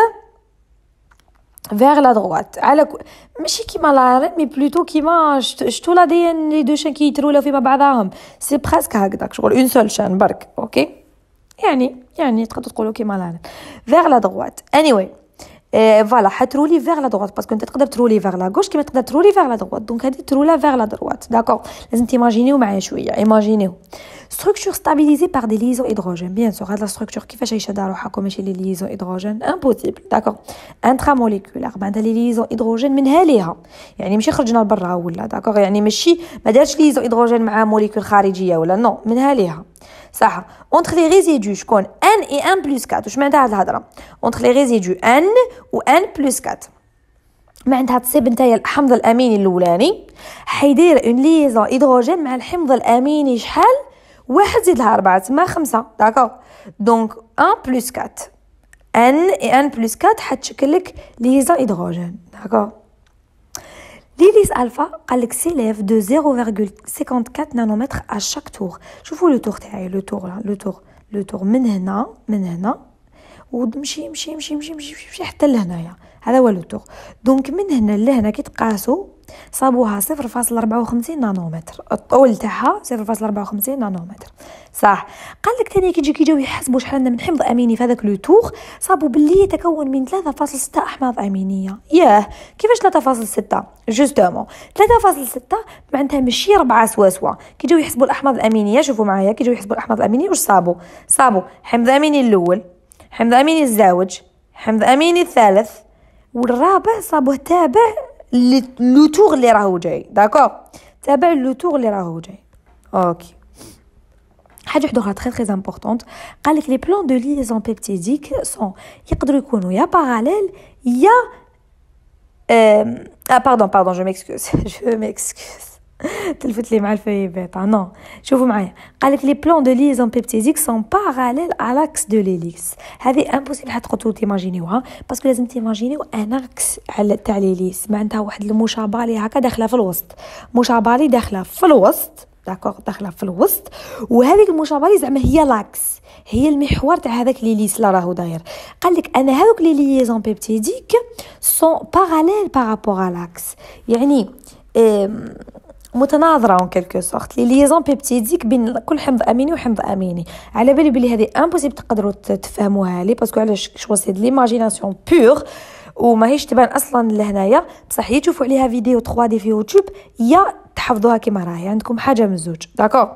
vers la droite على ك... ماشي كيما لارن مي بلوتو كيما شتو لا دي ان لي دو شين كيترولو فيما بعضهم، سي بريسك هكذاك شغل اون سول شان برك. اوكي يعني يعني تقدروا تقولوا كيما لارن vers la droite. anyway فوالا حترولي vers la droite باسكو انت تقدر ترولي vers la gauche كيما تقدر ترولي vers la droite، دونك هذه ترولا vers la droite. داكور لازم تيماجينيو معايا شويه، ايماجينيو structure stabilisée par des liaisons hydrogènes. bien sûr هاد لا structure كيفاش يشد روحكم ماشي لي liaisons hydrogènes impossible. داكور intramoléculaire بعد لي liaisons hydrogènes منها ليها، يعني ماشي خرجنا لبرا ولا. داكور يعني ماشي ما دارش liaison hydrogène مع موليكول خارجيه ولا نو، منها ليها صح. entre les résidus شكون n et n plus quatre. واش معناتها هاد الهضره entre les résidus n و n plus quatre؟ معناتها تصيب نتايا الحمض الاميني الاولاني حيدير اون ليزون هيدروجين مع الحمض الاميني شحال واحد زيد لها أربعة تسمى خمسة. داكور دونك واحد بلس أربعة n et n plus quatre حتشكل لك ليزون هيدروجين. داكور ليليس الفا قال لك سيليف دو صفر فاصلة خمسة وخمسين نانومتر ا شاك تور. شوفوا لو تور تاعي، لو تور لو تور لو تور من هنا من هنا ومشي مشي مشي مشي مشي, مشي حتى لهنايا، هذا هو لو تور. دونك من هنا لهنا كي تقاسوا صابوها صفر فاصلة أربعة وخمسين نانومتر، الطول تاعها صفر فاصلة أربعة وخمسين نانومتر صح. قال لك ثاني كي يجي كيجيو يحسبوا شحال من حمض اميني في هذاك لو تور صابوا باللي يتكون من ثلاثة فاصلة ستة احماض امينيه. ياه كيفاش ثلاثة فاصلة ستة؟ جوستومون ثلاثة فاصلة ستة معناتها ماشي ربعة سواسوا. كي يجيو يحسبوا الاحماض الامينيه شوفوا معايا كي يجيو يحسبوا الاحماض الامينيه واش صابوا؟ صابوا حمض اميني الاول، حمض اميني الزاوج، حمض اميني الثالث، والرابع صابوه تابع لو تور اللي راهو جاي. داكور تابع لو تور اللي راهو جاي. اوكي حاجه وحده اخرى تري تري امبورطونط، قال لك لي بلان دو ليزون بيبتيديك سون يقدروا يكونوا يا باراليل يا اه باردون باردون جو ميكسكوز جو ميكسكوز تلفت لي مع الفاي بيتا نو. شوفوا معايا قال لك لي بلان دو ليزون بيبتيديك سون باراليل ا لاكس دو ليليكس. هذه امبوسيبل حتقدروا تيماجينيوها باسكو لازم تيماجينيو ان اكس على تاع ليليس، معناتها واحد المشابه لي هكا داخله في الوسط، مشابه لي داخله في الوسط. داكور داخله في الوسط، وهذيك المشابه لي زعما هي لاكس، هي المحور تاع هذاك ليليس اللي راهو داير. قال لك انا هذوك لي ليزون بيبتيديك سون باراليل بارابور ا لاكس، يعني متناظره اون كيلكو سورت لي ليزون بيبتيديك بين كل حمض اميني وحمض اميني. على بالي بلي هذه امبوسيبل تقدروا تفهموها لي باسكو علاش شغل سي ليماجيناسيون بور وما هيش تبان اصلا لهنايا، بصح يا تشوفوا عليها فيديو ثري دي في يوتيوب يا تحفظوها كيما راهي عندكم حاجه من زوج. داكور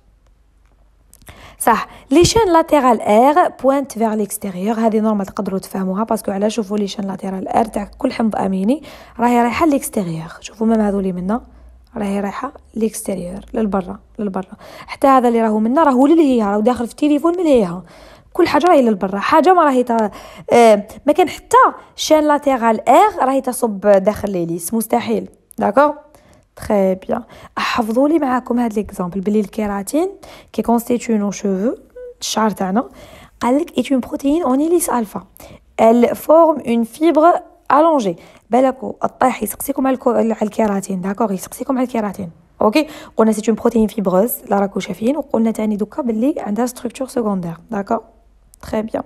صح. لي شين لاتيرال اير بوينت فيغ ليكستيريور، هذه نورمال تقدروا تفهموها باسكو على شوفوا لي شين لاتيرال اير تاع كل حمض اميني راهي رايحه ليكستيريور. شوفوا مام هذولي منا راهي رايحه ليكستيريور للبرا للبرا، حتى هذا اللي راهو منا راهو للهيها، راهو داخل في التليفون من هيها، كل حاجه راهي للبرا، حاجه ما راهي تا... آه ما كان حتى شين لاتيرال اير راهي تصب داخل ليليس، مستحيل. داكور تري بيان. احفظوا لي معاكم هاد ليكزامبل بلي الكيراتين كي كونستيتيو نو شوفو الشعر تاعنا، قال لك ايت اون بروتيين اون ليليس الفا ال فورم اون فيبر الونجي. بالكو الطيح يسقسيكم على على الكيراتين. داكور يسقسيكم على الكيراتين. اوكي قلنا سي اون بروتيين فيبروز لا راكو شايفين، وقلنا تاني دوكا باللي عندها ستركتور سكوندير. داكور تري بيان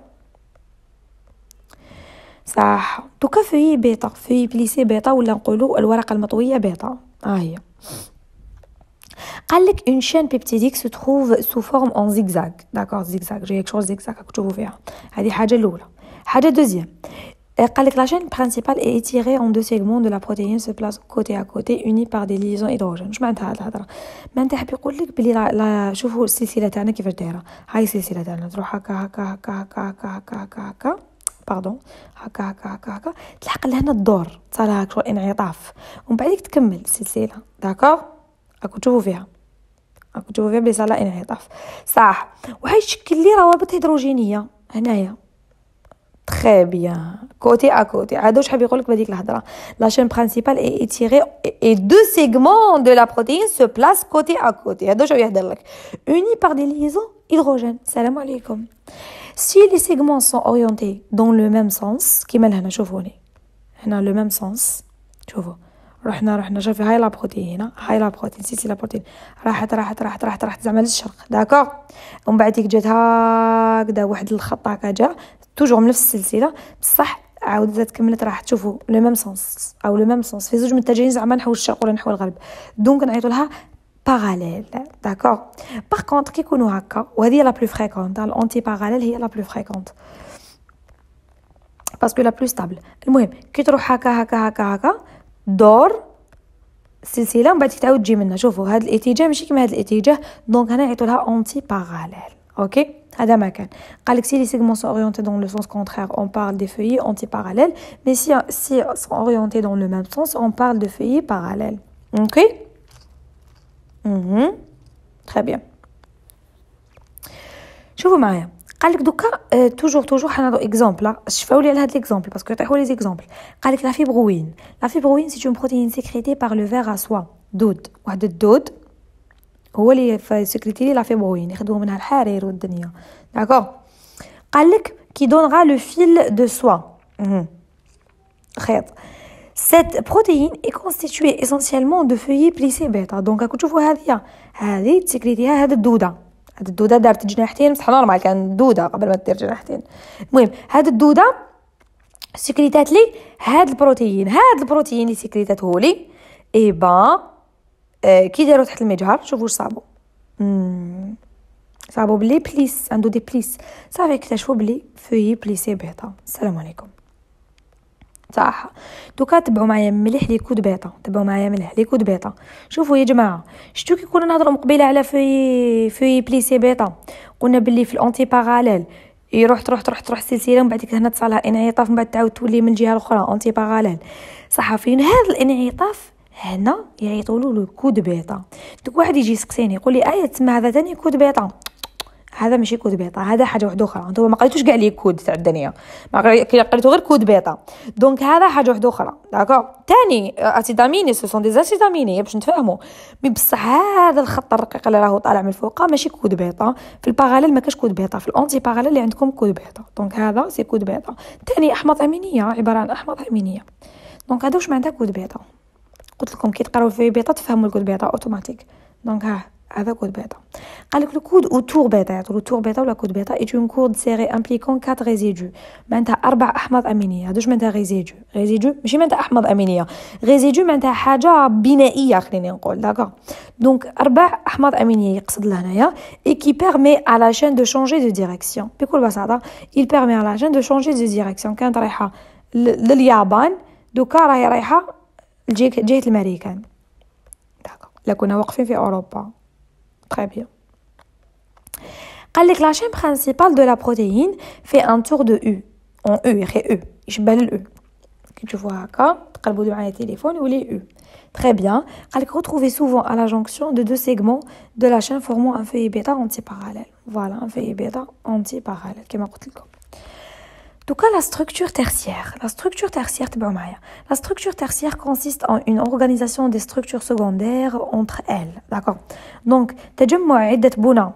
صح. دوكا فوي بيتا، فوي بليسي بيتا ولا نقولوا الورقه المطويه بيتا ها هي. قالك une chaîne peptidique se trouve sous forme en zigzag. D'accord, zigzag. J'ai quelque chose zigzag راك تشوفوا فيها. هذه حاجة الأولى. حاجة deuxième. قالك la chaîne principale est étirée en deux segments de la protéine se place côté à côté unis par des liaisons hydrogènes. واش معناتها هاد الهضره؟ معناتها حاب يقول لك بلي لا, لا شوفوا السلسله تاعنا كيفاش دايره. هاي السلسله تاعنا تروح هكا هكا هكا هكا هكا هكا هكا باردون هكا هكا هكا هكا تلحق لهنا الدور صار هكا شغل انعطاف ومن بعد تكمل السلسله. داكور راكم تشوفوا فيها راكم تشوفوا فيها بلي صار لها انعطاف صح. وهي تشكل لي روابط هيدروجينيه هنايا. Très bien. Côté à côté. هذا واش حاب يقول لك بهذيك الهضره. La chaîne principale est étirée et deux segments de la protéine se placent côté à côté. هذا واش يهضر لك. Unis par des liaisons hydrogènes. السلام عليكم. Si les segments sont orientés dans le même sens كيما لهنا شوفوني. هنا le même sens. شوفوا. رحنا رحنا شوفي هاي لا بروتين هاي لا بروتين سيتي لا بروتين راحت راحت راحت راحت راحت زعما للشرق. داكور. ومن بعد جات هكذا واحد الخط هكا جا توجور من نفس السلسله بصح عاود زاد كملت راح تشوفوا لو ميم سونس او لو ميم سونس في زوج متجهين زعما نحو الشرق ولا نحو الغرب. دونك نعيطوا لها باراليل. داكور. باغ كونطخ كي يكونوا هكا وهذه لا بلو فريكونت الانتي باراليل هي لا بلو فريكونت باسكو لا بلو ستابل. المهم كي تروح هكا هكا هكا هكا دور السلسله من بعد تعاود تجي منها. شوفوا هذا الاتجاه ماشي كيما هذا الاتجاه دونك هنا نعيطوا لها انتي باراليل. اوكي هذا ما كان. قال لك si les segments sont orientés dans le sens contraire on parle des feuillets antiparallèles mais si si sont orientés dans le même sens on parle de feuillets parallèles. OK. Mhm. Très bien. شوفوا معايا قال لك دوكا توجور توجور حناخذ اكزامبل شفاو لي على هذا الاكزامبل باسكو يطيحوا لي زيكزامبل. قال لك لا فيبروين لا فيبروين سي une protéine sécrétée par le ver à soie. دود واحد الدود هو اللي سكريتي لي لا فيبروين يخدموا منها الحرير والدنيا. داكور. قال لك كي دونغا لو فيل دو سوا خيط. Cette protéine est constituée essentiellement de feuillets plissés bêta. Donc راكم تشوفوا هذه هذه تسكريتيها هذه الدوده. هذه الدوده دارت جناحتين بصح نورمال كان دوده قبل ما دير جناحتين. المهم هذه الدوده سكريتات لي هذا البروتين هذا البروتين اللي سكريتاته لي اي با آه كي داروا تحت المجهر شوفوا واش صابوا. صابوا بلي بليس عنده دي بليس صافي اكتشفوا بلي فوي بليسي بيتا. السلام عليكم. صح. دوكا تبعوا معايا مليح لي كود بيتا تبعوا معايا مليح لي كود بيتا. شوفوا يا جماعه شفتوا كي كنا نهضروا مقبله على فوي فوي بليسي بيتا قلنا بلي في الانتي باراليل يروح تروح تروح تروح السلسله من بعد كده هنا تصالها انعطاف من بعد تعاود تولي من الجهه الاخرى انتي باراليل. صح. فين هذا الانعطاف هنا يعيطوا له كود بيتا. دوك واحد يجي يسقسيني يقول لي ايه تسمى هذا ثاني كود بيتا. هذا ماشي كود بيتا هذا حاجه واحده اخرى. انتم ما قريتوش كاع لي كود تاع الدنيا ما قريتو غير كود بيتا. دونك هذا حاجه واحده اخرى. داكور. ثاني اسيتاميني سو سون دي اسيتاميني باش نتفاهموا مي بصح هذا الخط الرقيق اللي راهو طالع من الفوق ماشي كود بيتا. في الباراليل ما كاش كود بيتا في الانتي باراليل اللي عندكم كود بيتا. دونك هذا سي كود بيتا. ثاني احماض امينيه عباره عن احماض امينيه. دونك هذا واش معناتها كود بيتا. قلت لكم كي تقراو في بيتا تفهموا الكود بيتا اوتوماتيك. دونك ها هذا كود بيتا. قال لك لو كود اوتور بيتا يعطوا تور بيتا ولا كود بيتا اي اون كود سيري امبليكون quatre ريزيدو معناتها اربع احماض امينيه. هذوش معناتها ريزيدو ريزيدو ماشي معناتها احماض امينيه ريزيدو معناتها حاجه بنائيه خليني نقول. داكور. دونك اربع احماض امينيه يقصد لهنايا اي كي بيرمي على لا شين دو شونجي دو ديريكسيون بكل بساطه il permet à la chaîne de changer de direction. كانت رايحه لليابان دوكا راهي رايحه لجهه الامريكان. داكور. لا كنا واقفين في اوروبا. Très bien. قال لك la chaîne principale de la protéine fait un tour de U en U يخي U يشبه للU كي تشوفوا هكا تقلبوا معايا التليفون يولي U. Très bien. قال لك retrouvez souvent à la jonction de deux segments de la chaîne formant un feuillet bêta antiparallèle. Voilà un feuillet bêta antiparallèle كما قلت لكم. دوكا la structure tertiaire. La structure tertiaire تبعوا معايا. La structure tertiaire consiste en une organisation des structures secondaires entre elles. D'accord. Donc تجمع عدة بنى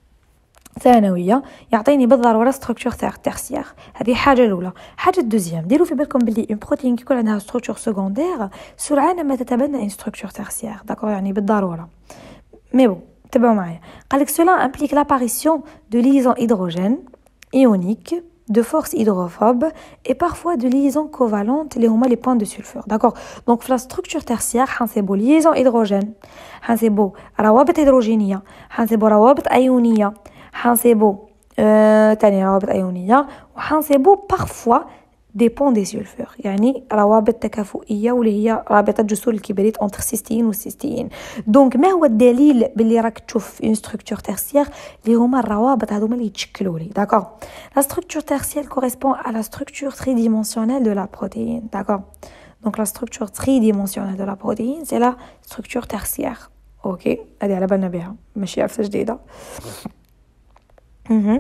ثانوية يعطيني بالضرورة structure tertiaire. هذه حاجة الأولى. حاجة الدوزيام ديروا في بالكم بلي une protéine كي يكون عندها structure secondaire سرعان ما تتبنى une structure tertiaire. D'accord. يعني بالضرورة. Mais bon تبعوا معايا. قال لك cela implique l'apparition de liaisons hydrogènes ioniques de force hydrophobe et parfois de liaisons covalentes اللي هما les points de sulfure. D'accord. Donc la structure tertiaire حنصيبو liaison hydrogène, حنصيبو روابط هيدروجينية, حنصيبو روابط أيونية, حنصيبو آه تاني روابط أيونية, وحنصيبو parfois des ponts de sulfure, يعني روابط تكافؤية واللي هي رابطة جسور الكبريت entre cysteine و cysteine. دونك ما هو الدليل باللي راك تشوف في une structure tertiaire اللي هما الروابط هذوما اللي يتشكلوا لي. d'accord. La structure tertiaire correspond à la structure tridimensionnelle de la protéine. d'accord. Donc la structure tridimensionnelle de la protéine c'est la structure tertiaire. اوكي هذه على بالنا بها ماشي عفسه جديده. mhm.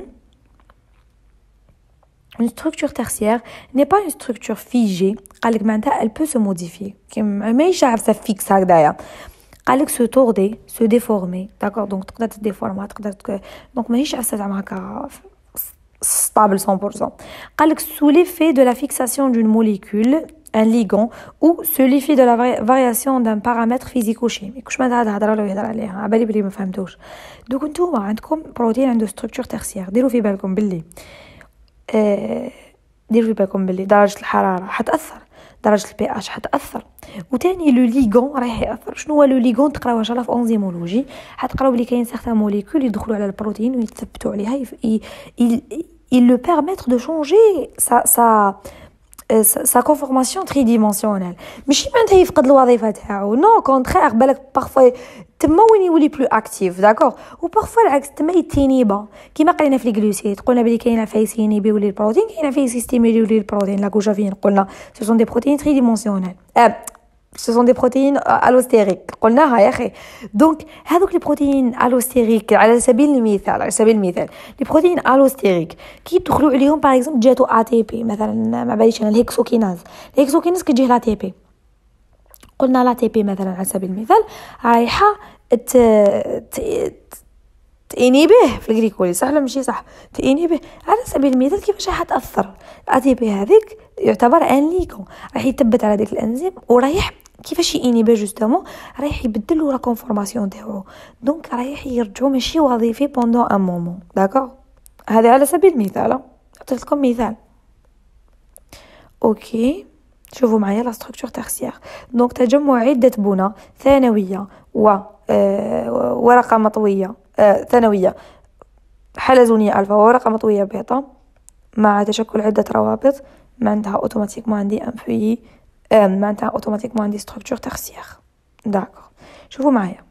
Une structure tertiaire n'est pas une structure figée. قالك معناتها elle peut se modifier. كيما ماهيش عفسه فيكس هكذايا. قالك se torder, se déformer. d'accord. donc تقدر تديفورما تقدر تك... donc ماهيش عفسه زعما هكا stable cent pour cent. قالك sous l'effet de la fixation d'une molécule, un ligand, ou sous l'effet de la variation d'un paramètre physico-chimique. واش معناتها هذا هضره لو يهضر عليها عبالي بلي ما فهمتوش. دوك نتوما عندكم بروتين عنده structure tertiaire. ديروا في بالكم باللي آه ديروا في بالكم باللي درجة الحرارة حتأثر, درجة البي اش حتأثر, وتاني لو ليغون راح يأثر. شنو هو لو ليغون؟ تقراوها ان شاء الله في انزيمولوجي, حتقراو بلي كاين سيغتان موليكول يدخلوا على البروتين ويثبتوا عليها ي il le permettre de changer sa sa sa conformation tridimensionnelle. ماشي معناتها يفقد الوظيفه تاعو, نو كونترير, بالك بارفوا تما وين يولي بلو اكتيف. داكور. و بارفوا العكس تما يتينيبا كيما قلنا في الجلوسيد, قلنا بلي كاين فايس ينيبي ولي البروتين, كاين فايس يستيمولي ولي البروتين. لا كوجافين قلنا ce sont des protéines tridimensionnelles. آه. ce sont des protéines allostériques قلناها يا اخي. دونك هذوك لي بروتين allostériques على سبيل المثال على سبيل المثال لي بروتين allostériques كي يدخلوا عليهم باغ اكزومبل جاتو اي تي بي مثلا, ما باليش انا الهكسوكيناز. الهكسوكيناز كتجيه لا تي بي, قلنا لا تي بي مثلا على سبيل المثال رايحه ت تانيبه في الجليكوليز, صح ولا ماشي صح؟ تانيبه على سبيل المثال. كيفاش راح تاثر الاي تي بي هذيك؟ يعتبر ان ليكون راح يثبت على ديك الانزيم ورايح كيفاش يانيبه جوستومون رايح يبدل له لا كونفورماسيون تاعو. دونك رايح يرجعوا ماشي وظيفي بوندون ان مومون. داكور. هذا على سبيل المثال, عطيت لكم مثال. اوكي شوفوا معايا لا ستركتور تيرسيير. دونك تجمع عده بنى ثانويه و آه ورقه مطويه آه ثانويه حلزونيه الفا وورقه مطويه بيتا مع تشكل عده روابط, معناتها اوتوماتيكمون عندي ان بوي آه معناتها اوتوماتيكمون عندي ستركتور تيرسيير. داكور. شوفوا معايا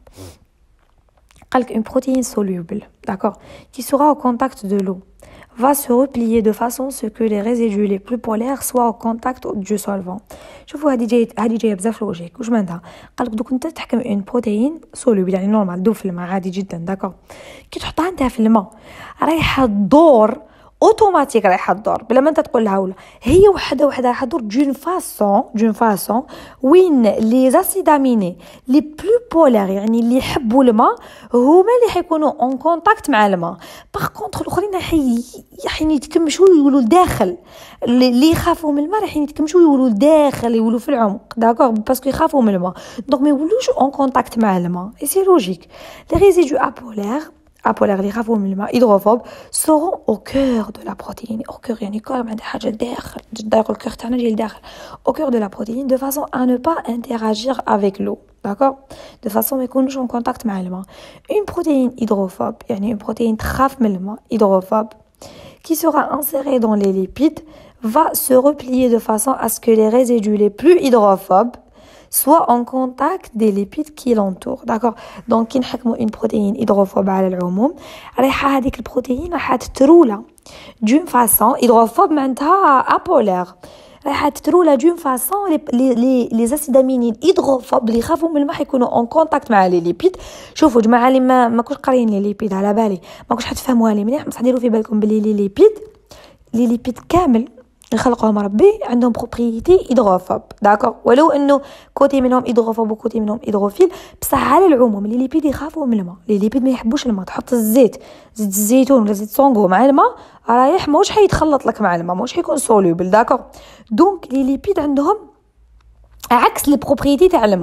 قالك une protéine soluble, d'accord, qui sera au contact de l'eau va se replier de façon à ce que les résidus les plus polaires soient au contact du solvant. شوفوا هذه جايه هذه جايه بزاف لوجيك. واش معناتها؟ قالك دوك انت تحكم اون بروتين سولوبل يعني نورمال دوب في الماء عادي جدا. داكور. كي تحطها انت في الماء رايحه تدور اوتوماتيك, رايحه تدور بلا ما انت تقول لها ولا, هي وحده وحده رايحه تدور دون فاسون دون فاسون وين لي زاسيد اميني لي بلو بولار يعني اللي يحبوا الماء هما اللي حيكونوا اون كونتاكت مع الماء. باغ كونطخ الاخرين راح راح يتكمشوا يولوا لداخل, اللي يخافوا من الماء راح يتكمشوا يولوا لداخل, يولوا في العمق. داكور. باسكو يخافوا من الماء دونك ما يولوش اون كونتاكت مع الماء. اي سي لوجيك. لي ريزيدو ابولار apolaires اللي يخافوا من الماء hydrophobes seront au cœur de la protéine. au cœur يعني كور عندها حاجه داخل داخل الكور تاعنا ديال داخل au cœur de la protéine de façon à ne pas interagir avec l'eau. d'accord. de façon ما يكونوش en contact مع الماء. une protéine hydrophobe يعني une protéine تخاف من الماء hydrophobe qui sera insérée dans les lipides va se replier de façon à ce que les résidus les plus hydrophobes soit en contact des lipides qui l'entourent. d'accord. donc كي نحكموا une protéine hydrophobe على العموم رايحه هذيك البروتين راح تترولى d'une façon hydrophobe معناتها apolaire, راح تترولى d'une façon لي لي لي زاسيد امينين hydrophobe اللي يخافوا من الماء يكونوا en contact مع لي ليبيد. شوفوا جماعه اللي ما ما كنتش قاريين لي ليبيد على بالي ما كنتش حتفهموها لي مليح, بصح ديروا في بالكم بلي لي ليبيد لي ليبيد كامل خلقهم ربي عندهم بروبريتي هيدروفوب. داكور. ولو انه كوتي منهم هيدروفوب وكوتي منهم هيدروفيل, بصح على العموم لي ليبيد يخافوا من الماء. لي ليبيد ما يحبوش الماء. تحط الزيت زيت الزيتون ولا زيت سونغو مع الماء رايح موش حيتخلط لك مع الماء, موش حيكون سولوبل. داكور. دونك لي ليبيد عندهم عكس لي بروبريتي تاع الماء.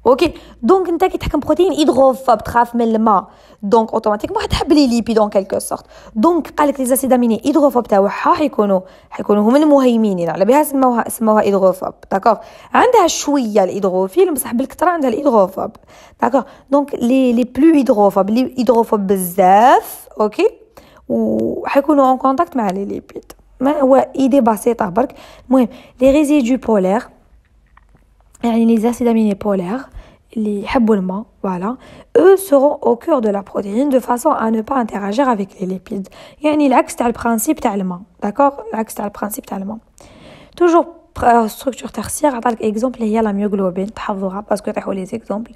اوكي. دونك انت كي تحكم بروتين هيدروفوب تخاف من الماء، دونك اوتوماتيكمون حتحب لي ليبيد اون كالكو سورت. دونك قال لك لي زاسيد اميني هيدروفوب تاعها حيكونوا حيكونوا هما المهيمنين على بها، سموها سموها هيدروفوب. داكوغ. عندها شويه الهيدروفيل بصح بالكثره عندها الهيدروفوب. داكوغ. دونك لي لي بلو هيدروفوب لي هيدروفوب بزاف اوكي وحيكونوا اون كونتاكت مع لي ليبيد. ما هو ايدي بسيطه برك. المهم لي ريزيدو بولير يعني لي زاسيد اميني بولير اللي يحبوا الماء فوالا eux seront au cœur de la protéine de façon à ne pas interagir avec les lipides. يعني العكس تاع البرانسيب تاع الماء. داكوغ. العكس تاع البرانسيب تاع الماء. توجور ستركتور تيرسيير عطالك اكزومبل هي لا ميوغلوبين تحفظوها باسكو يطيحوا لي زيكزومبل.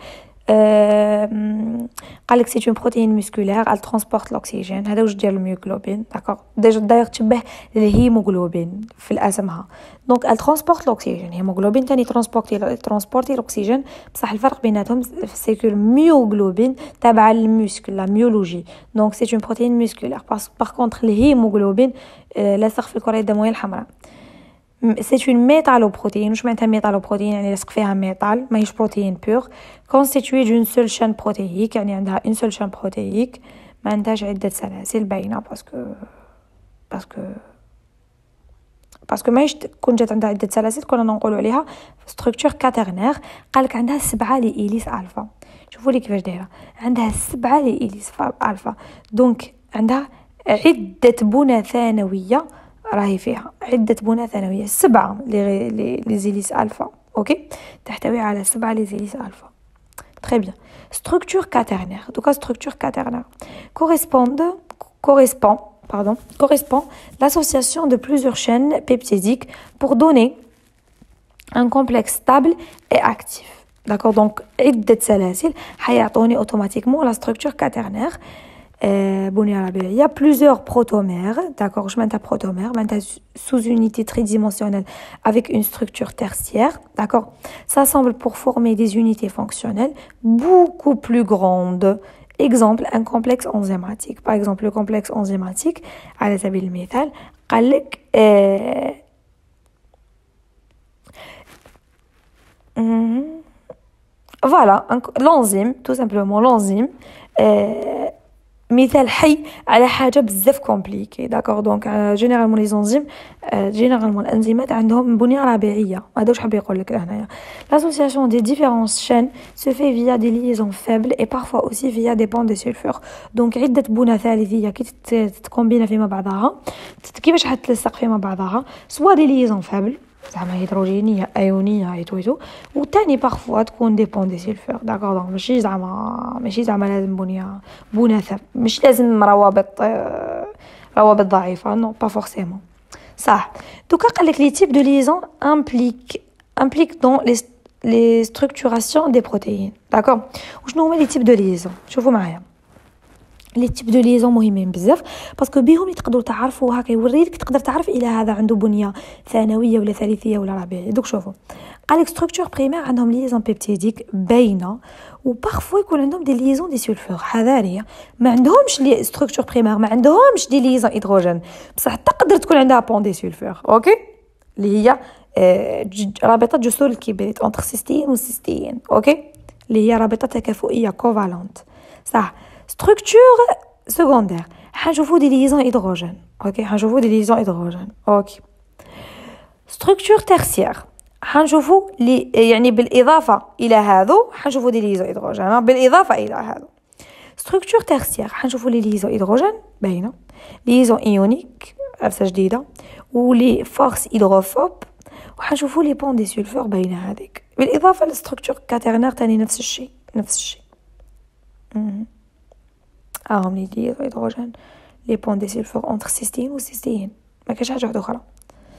قالك سي اون بروتين مسكولير ال ترونسبورت لوكسيجين. هذا واش دير الميوغلوبين. داكوغ. ديجا داير تشبه الهيموغلوبين في الاسمها. دونك ال ترونسبورت لوكسيجين. هيموغلوبين تاني ترونسبورتي ترونسبورتي لوكسيجين بصح الفرق بيناتهم سي كو الميوغلوبين تابع للمسكل لا ميولوجي. دونك سي اون بروتين مسكولير. باغ كونطخ الهيموغلوبين لاصق في الكرة الدموية الحمراء. c'est une métalloprotéine. واش معناتها métalloprotéine؟ يعني لاصق فيها ميتال ماهيش بروتين بور. constituée d'une seule chaîne protéique يعني عندها une seule chaîne protéique ما عندهاش عدة سلاسل باينة باسكو باسكو باسكو ماهيش كون جات عندها عدة سلاسل كنا نقولوا عليها structure quaternaire. قالك عندها سبعة لي إليس ألفا. شوفوا لي كيفاش دايرة. عندها سبعة لي إليس ألفا. دونك عندها عدة بنى ثانوية راهي فيها عدة بنى ثانوية سبعة لي لي زيليس ألفا اوكي تحتوي على سبعة لي زيليس ألفا. très bien. structure quaternaire. دوكا structure quaternaire correspond correspond pardon correspond l'association de plusieurs chaînes peptidiques pour donner un complexe stable et actif. d'accord. donc عدة سلاسل حيعطوني اوتوماتيكمون la structure quaternaire. Il y a plusieurs protomères, d'accord, je m'entends protomère, sous-unité tridimensionnelle avec une structure tertiaire, d'accord. Ça semble pour former des unités fonctionnelles beaucoup plus grandes. Exemple, un complexe enzymatique. Par exemple, le complexe enzymatique, à la سبيل المثال, قال لك voilà, l'enzyme, tout simplement l'enzyme. مثال حي على حاجه بزاف كومبليكي. داكور. دونك جينيرالمون لي زونزيم جينيرالمون الانزيمات عندهم بنيه رباعيه. هذا واش حاب يقول لك هنايا. l'association des différentes chaînes se fait via des liaisons faibles et parfois aussi via des bonds de sulfure. دونك عده بنى ثالثيه كي تتكومبينا فيما بعضها كيفاش حتلصق فيما بعضها سوا دي ليزون فابل زعما هيدروجينيه ايونيه ايتو ايتو وثاني بارفوا تكون دي بون دي سيلفور. داكور. دونك ماشي زعما ماشي زعما لازم بنيه بنى ثابت مش لازم روابط روابط ضعيفه نو با فورسيمون صح. دوكا قال لك لي تيب دو ليزون امبليك امبليك دون لي لي ستركتوراسيون دي بروتيين. داكور. وشنو هما لي تيب دو ليزون؟ شوفوا معايا. لي تيب دو ليزون مهمين بزاف باسكو بهم تقدروا تعرفوا هكا يوريك تقدر تعرف الى هذا عنده بنيه ثانويه ولا ثالثيه ولا رباعيه. دوك شوفوا قالك ستركتور بريمير عندهم ليزون بيبتيديك باينه وبارفو يكون عندهم دي ليزون دي سولفور حذاريه. ما عندهمش لي ستركتور بريمير ما عندهمش دي ليزون هيدروجين بصح تقدر تكون عندها بون دي سولفور اوكي اللي هي رابطه جسور الكبريت انتر سيستين وسيستين اوكي اللي هي رابطه تكافؤيه كوفالونت صح. structure secondaire حنشوفوا دي ليزون هيدروجين اوكي حنشوفوا دي ليزون هيدروجين اوكي. structure tertiaire حنشوفوا لي يعني بالاضافه الى هذو حنشوفوا دي ليزون هيدروجين بالاضافه الى هذو. structure tertiaire حنشوفوا لي ليزون هيدروجين باينه ليزون ايونيك عفسه جديده ولي فورس هيدروفوب وحنشوفوا لي بون دي سولفور باينه هذيك بالاضافه للستركتور كاترنير ثاني نفس الشيء نفس الشيء. اهم لي دي هيدروجين لي بون دي سولفور انتر سيستين و سيستين ما كاينش حاجه واحده اخرى.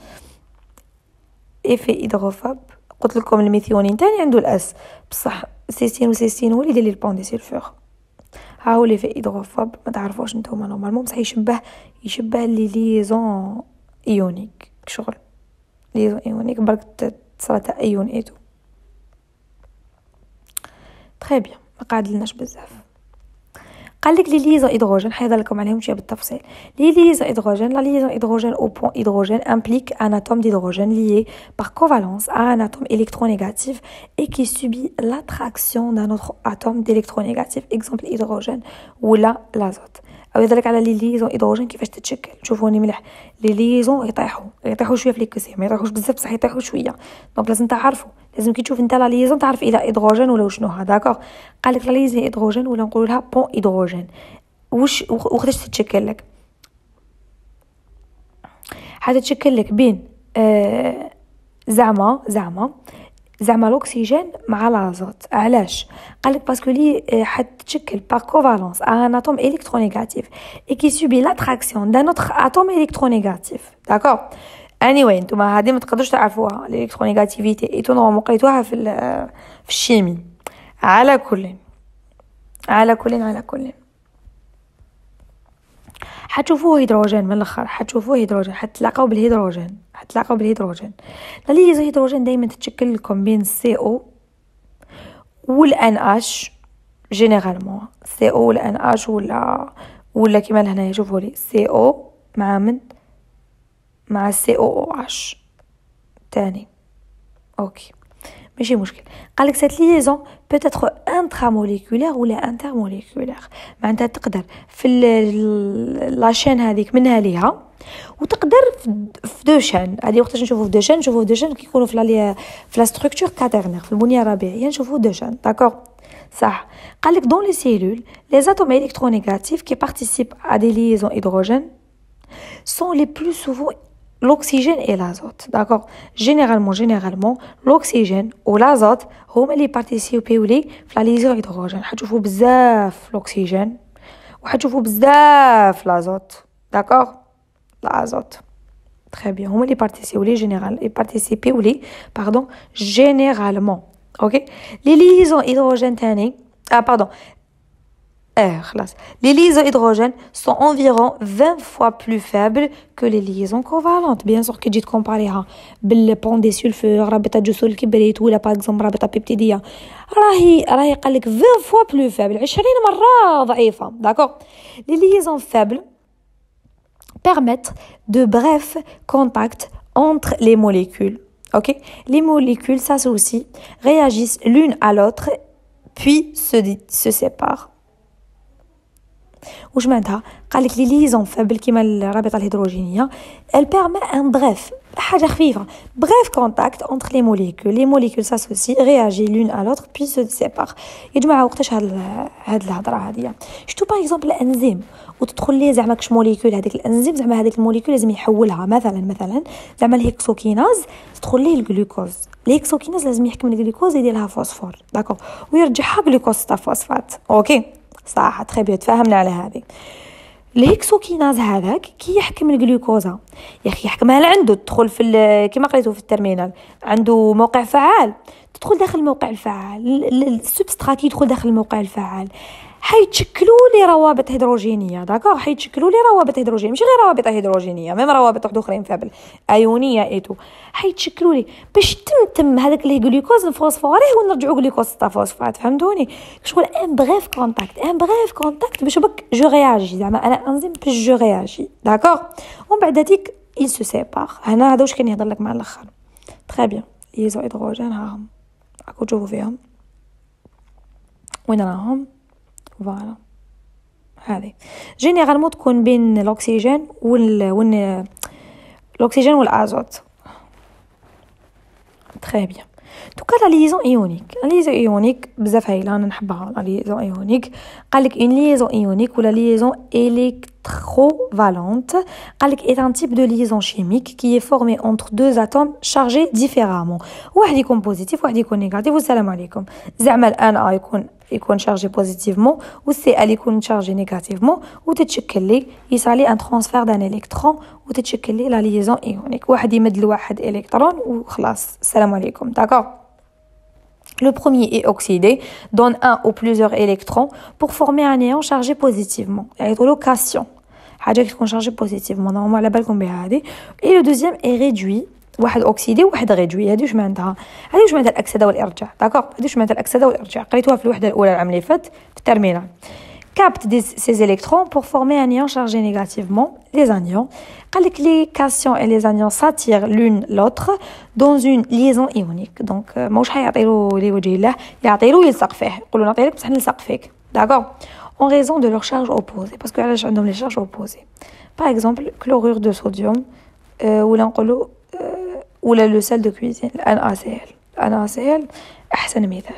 ايفي هيدروفوب قلت لكم الميثيونين تاني عنده الاس بصح سيستين و سيستين هو اللي يدير لي البون دي سولفور. ها هو لي في هيدروفوب ما تعرفوش نتوما نورمالمون بصح يشبه يشبه لي ليزون ايونيك شغل ليزون ايونيك برك تصرات ايون ايتو تري بيان ما قاعد لناش بزاف. قال لك لي ليزون هيدروجين حيظهر لكم عليهم شويه بالتفصيل. لي ليزون هيدروجين لا ليزون هيدروجين au point hydrogène implique un atome d'hydrogène lié par covalence à un atome électronégatif et qui subit l'attraction d'un autre atome d'électronégatif, exemple l'hydrogène ولا l'azote. او يدلك على لي ليزون هيدروجين كيفاش تتشكل. شوفوني مليح، لي ليزون يطيحوا يطيحوا شويه في ليكسي، ما يطيحوش بزاف بصح يطيحوا شويه. دونك لازم تعرفوا، لازم كي تشوف انت لا ليزون تعرف الى هيدروجين ولا شنو هذا. داكوغ، قال لك لا ليزون هيدروجين ولا نقول لها بون هيدروجين. واش وقتاش تتشكل لك؟ حتتشكل لك بين آه زعما زعما زعما الاكسجين مع الازوت. علاش؟ قال لك باسكو لي حتتشكل بار كوفالونس ان اتوم الكترونيغاتيف اي كي سوبي لاتراكسيون دان اوتر اتوم الكترونيغاتيف. داكوغ، اني وين نتوما هذه ما تقدروش تعرفوها الالكترونيغاتيفيتي اي تو قريتوها في في الشيمي. على كل على كل على كل حتشوفوه هيدروجين من الاخر، حتشوفوه هيدروجين، حتلاقاو بالهيدروجين، حتلاقاو بالهيدروجين. لا لي هيدروجين دائما تتشكل لكم بين سي او والان اش جينيرالمون. سي او والان اش ولا ولا كيما لهنايا شوفوا لي سي او مع من مع سي او او اش تاني. اوكي ماشي مشكل. قال لك سيت ليزون بوتيتر انتراموليكولير ولا انترموليكولير، معناتها تقدر في لاشين هذيك منها ليها، وتقدر في دو شان. هذه وقتاش نشوفوا في دو شان، نشوفوا في دو شان كيكونوا في لا في لا ستركتور كاترنير في البنيه الربيعيه نشوفوا دو شان. داكوغ صح. قال لك دون لي سيلول لي اتوم الكترونيغاتيف كي بارتيسيب ا دي ليزون هيدروجين sont les plus souvent l'oxygène et l'azote. D'accord, généralement généralement l'oxygène ou l'azote هما اللي بارتيسيبيو لي في لا ليزون هيدروجين. حتشوفوا بزاف الاكسجين وحتشوفوا بزاف لازوت. داكوغ، لازوت très bien هما اللي بارتيسيبيو لي جينيرال بارتيسيبيو لي باردون جينيرالمون. اوكي، لي ليزون هيدروجين تاني اه باردون Eh, les liaisons hydrogènes sont environ vingt fois plus faibles que les liaisons covalentes. Bien sûr que tu te compares بالبون دي سولفور، رابطة جسور الكبريت ولا باغ اكزومبل رابطة بيبتيدية، راهي راهي قال لك vingt fois plus faible، عشرين مرة ضعيفة. داكوغ، les liaisons faibles permettent de brefs contacts entre les molécules. OK, les molécules s'associent, réagissent l'une à l'autre puis se se séparent. واش معناتها؟ قال لك لي ليزون فابل كيما الرابطه الهيدروجينيه elle permet un bref حاجه خفيفه bref contact entre les molécules les molécules s'associent réagissent l'une à l'autre puis se séparent. يا جماعه وقتاش هاد هاد الهضره هذه شفتوا باغ اكزومبل الانزيم وتدخل ليه زعما كش موليكول هذيك الانزيم زعما هذيك الموليكول لازم يحولها مثلا مثلا زعما الهكسوكيناز تدخل ليه الجلوكوز. الهكسوكيناز لازم يحكم الجلوكوز يدير لها فوسفور. داكور، ويرجعها جلوكوز تاع فوسفات. اوكي صح تري بيان تفاهمنا على هذه. الهكسوكيناز هذاك كي يحكم الجلوكوزا يا اخي يحكمها لعنده تدخل في كما قريتو في الترمينال عنده موقع فعال تدخل داخل الموقع الفعال السبسترات يدخل داخل الموقع الفعال حيتشكلوا لي روابط هيدروجينيه. داكوغ، حيتشكلوا لي روابط هيدروجينيه ماشي غير روابط هيدروجينيه ميم روابط واحد اخرين فابل ايونيه ايتو حيتشكلوا لي باش تمتم هذاك لي جلوكوز الفوسفوري ونرجعوا جلوكوز تاع فوسفات. فهمتوني شغل ان بريف كونتاكت ان بريف كونتاكت باش بك جو رياجي زعما انا انزيم باش جو رياجي. داكوغ، ومن بعد هذيك il se sépare. هنا هذا واش كان يهضر لك مع الاخر. تري بيان ليزو هيدروجين هاهم راكو تشوفوا فيهم وين راهم. فوالا هذه جينيرالمون تكون بين الاكسجين وال وال الاكسجين والازوت. تري بيان. دوكا لا ليزون ايونيك لا ليزون ايونيك بزاف هايله انا نحبها. لا ليزون ايونيك قال لك اون ليزون ايونيك ولا ليزون électrovalente قال لك est un type de liaison chimique qui est formé entre deux atomes chargés différemment. واحد يكون بوزيتيف واحد يكون نيجاتيف والسلام عليكم. زعما الان ا يكون يكون شارجي بوزيتيفمون والسي ال يكون شارجي نيجاتيفمون وتتشكل لي يصالي ان ترانسفير دان الكترون وتتشكل لي لا ليزون ايونيك. واحد يمد لواحد الكترون وخلاص السلام عليكم. داكوغ، le premier est oxydé donne un ou plusieurs électrons pour former un ion chargé positivement يعيطولو كاسيون حاجه تكون شارجي بوزيتيفمون نورمال على بالكم بها هذه. et le deuxième est réduit واحد اوكسيدي وواحد ريدوي. هذه واش معناتها؟ هذه واش معناتها الاكسده والارجاع. داكوغ، هذه واش معناتها الاكسده والارجاع قريتوها في الوحده الاولى العام اللي فات في الترمينال. captent des, ces électrons pour former un ion chargé négativement, les anions. Les cations et les anions s'attirent l'une l'autre dans une liaison ionique. Donc, ماهوش حيعطيلو لوجه الله يعطيلو يلصق فيه. يقولوا نعطي لك بصح نلصق فيك. D'accord? En raison de leur charge opposée. Parce que علاش عندهم les charges opposées. Par exemple, chlorure de sodium euh, ولا نقولوا euh, ولا le sel de cuisine, NaCl. NaCl أحسن مثال.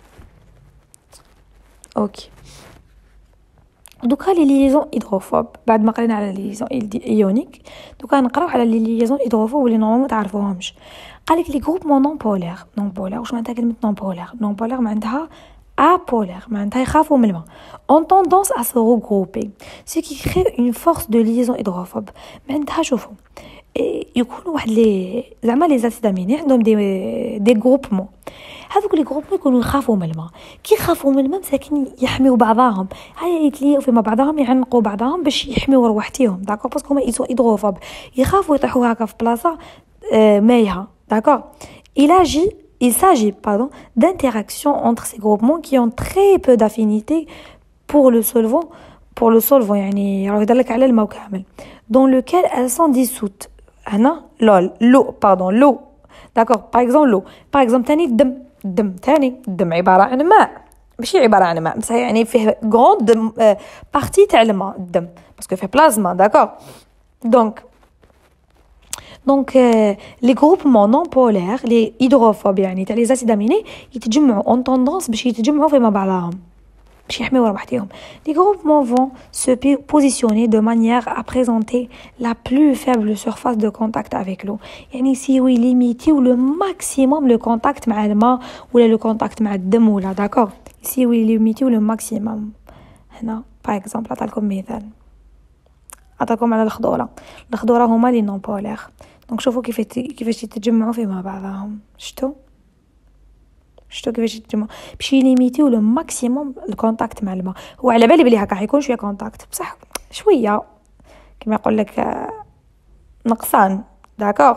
اوكي دوكا لي ليزون هيدروفوب بعد ما قرينا على لي ليزون ايونيك دوكا نقراو على لي ليزون هيدروفوب اللي نورمالمون تعرفوهمش. قالك لي جروبمون نون بولير نون بولير واش معناتها كلمه نون بولير نون بولير معناتها apolaire معناتها يخافوا من الماء ont tendance à se regrouper ce qui crée une force de liaison hydrophobe. معناتها شوفوا يكونوا واحد لي زعما لي زاسيد اميني عندهم دي دي جروبمون هذوك لي جروبمون يكونوا يخافوا من الماء كي يخافوا من الماء مساكن يحميوا بعضهم هاي يتليوا فيما بعضهم يعنقوا بعضهم باش يحميوا روحتهم داكور باسكو هما يسو هيدروفوب يخافوا يطيحوا هكا في بلاصه آه مايها داكور il agit il s'agit pardon d'interactions entre ces groupements qui ont très peu d'affinité pour le solvant pour le solvant يعني راه يدلك على الماء كامل dans lequel elles sont dissoutes هنا لول لو باردون لو داكور باغ اكزومبل لو باغ اكزومبل ثاني الدم الدم ثاني الدم عباره عن ماء ماشي عباره عن ماء بصح يعني فيه غروند بارتي تاع الماء الدم باسكو فيه بلازما داكور دونك دونك لي غروبمون نون بولير لي هيدروفوب يعني تاع لي زاسيد اميني يتجمعوا اون توندونس باش يتجمعوا فيما بعضهم باش يحميوا روحتهم. Les groupements vont se positionner de manière à présenter la plus faible surface de contact avec l'eau. يعني يسيو يليميتيو لو ماكسيموم لو كونتاكت مع الماء ولا لو كونتاكت مع الدم ولا داكور يسيو يليميتيو لو ماكسيموم. هنا باغ اكزومبل عطاكم مثال عطاكم على الخضوره الخضوره هما لي نون بولير دونك شوفوا كيف كيفاش يتجمعوا فيما بعضهم شفتوا شتو كيفاش يتجمعوا باش يليميتيو لو ماكسيموم الكونتاكت مع الماء هو على بالي بلي هكا حيكون شويه كونتاكت بصح شويه كما يقول لك نقصان داكور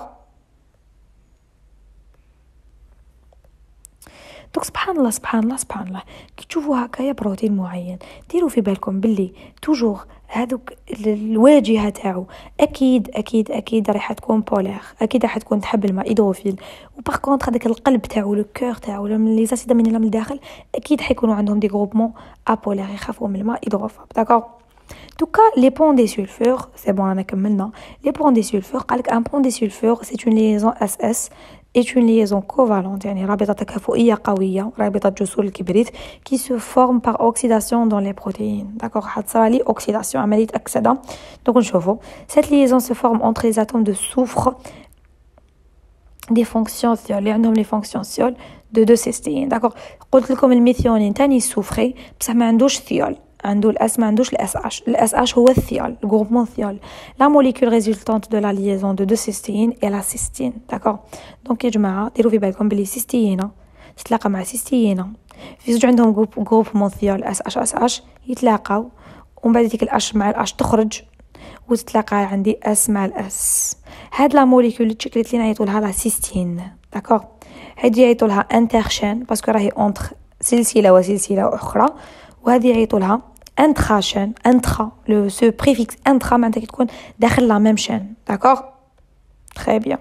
دونك سبحان الله سبحان الله سبحان الله كي تشوفوا هكايا بروتين معين ديروا في بالكم باللي توجور هذوك الواجهه تاعو اكيد اكيد اكيد راح تكون بولير اكيد راح تكون تحب الماء هيدروفيل وباغ كونطخ هذاك القلب تاعو لو كور تاعو لي زاسيد من من الداخل اكيد حيكونوا عندهم دي غروبمون ابولير يخافوا من الماء هيدروفوب داكور دوكا لي بون دي سولفور سي بون انا كملنا لي بون دي سولفور قالك ان بون دي سولفور سي اون ليزون اس اس est une liaison covalente يعني رابطة تكافؤية قوية رابطة جسور الكبريت qui se forme par oxydation dans les protéines d'accord حتصرى لي oxydation عملية أكسدة donc نشوفوا cette liaison se forme entre les atomes de soufre des fonctions thiol اللي عندهم les fonctions thiol de deux cystéine d'accord قلت لكم الميثيونين تاني سوفري بصح ما عندوش ثيول عنده الاس ما عندوش الاس اش الاس اش هو الثيول الجروبمون ثيول لا موليكول ريزولتانت دو لا ليزون دو دو سيستين اي لا سيستين داكور دونك يا جماعه ديروا في بالكم بلي سيستيينا تتلاقى مع سيستيينا في زوج عندهم جروب جروبمون ثيول اس اش اس اش يتلاقاو ومن بعد ديك الاش مع الاش تخرج وتتلاقى عندي اس مع الاس هاد لا موليكول تشكلت لينا يعيطوا لها لا سيستين داكور هادي يعيطوا لها انترشين باسكو راهي اونتر سلسله وسلسله اخرى وهذه يعيطوا لها انتراشين انترا لو سو بريفيكس انترا معناتها كي تكون داخل لا ميم شين داكور تري بيان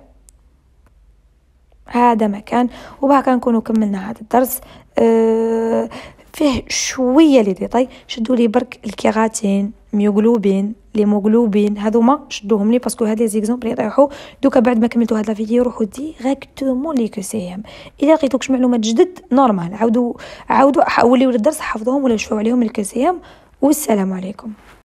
هذا مكان وبهكا نكونوا كملنا هذا الدرس أه فيه شويه لي ديتاي شدوا لي برك الكيراتين ميوغلوبين لي موغلوبين هذوما شدوهم لي باسكو هاد لي زيكزامبل يطيحوا دوكا بعد ما كملتوا هذا الفيديو روحوا ديريكتومون لي كسيام الا لقيتوكش معلومات جدد نورمال عاودوا عاودوا وليو الدرس حفظوهم ولا شوفوا عليهم الكسيام والسلام عليكم.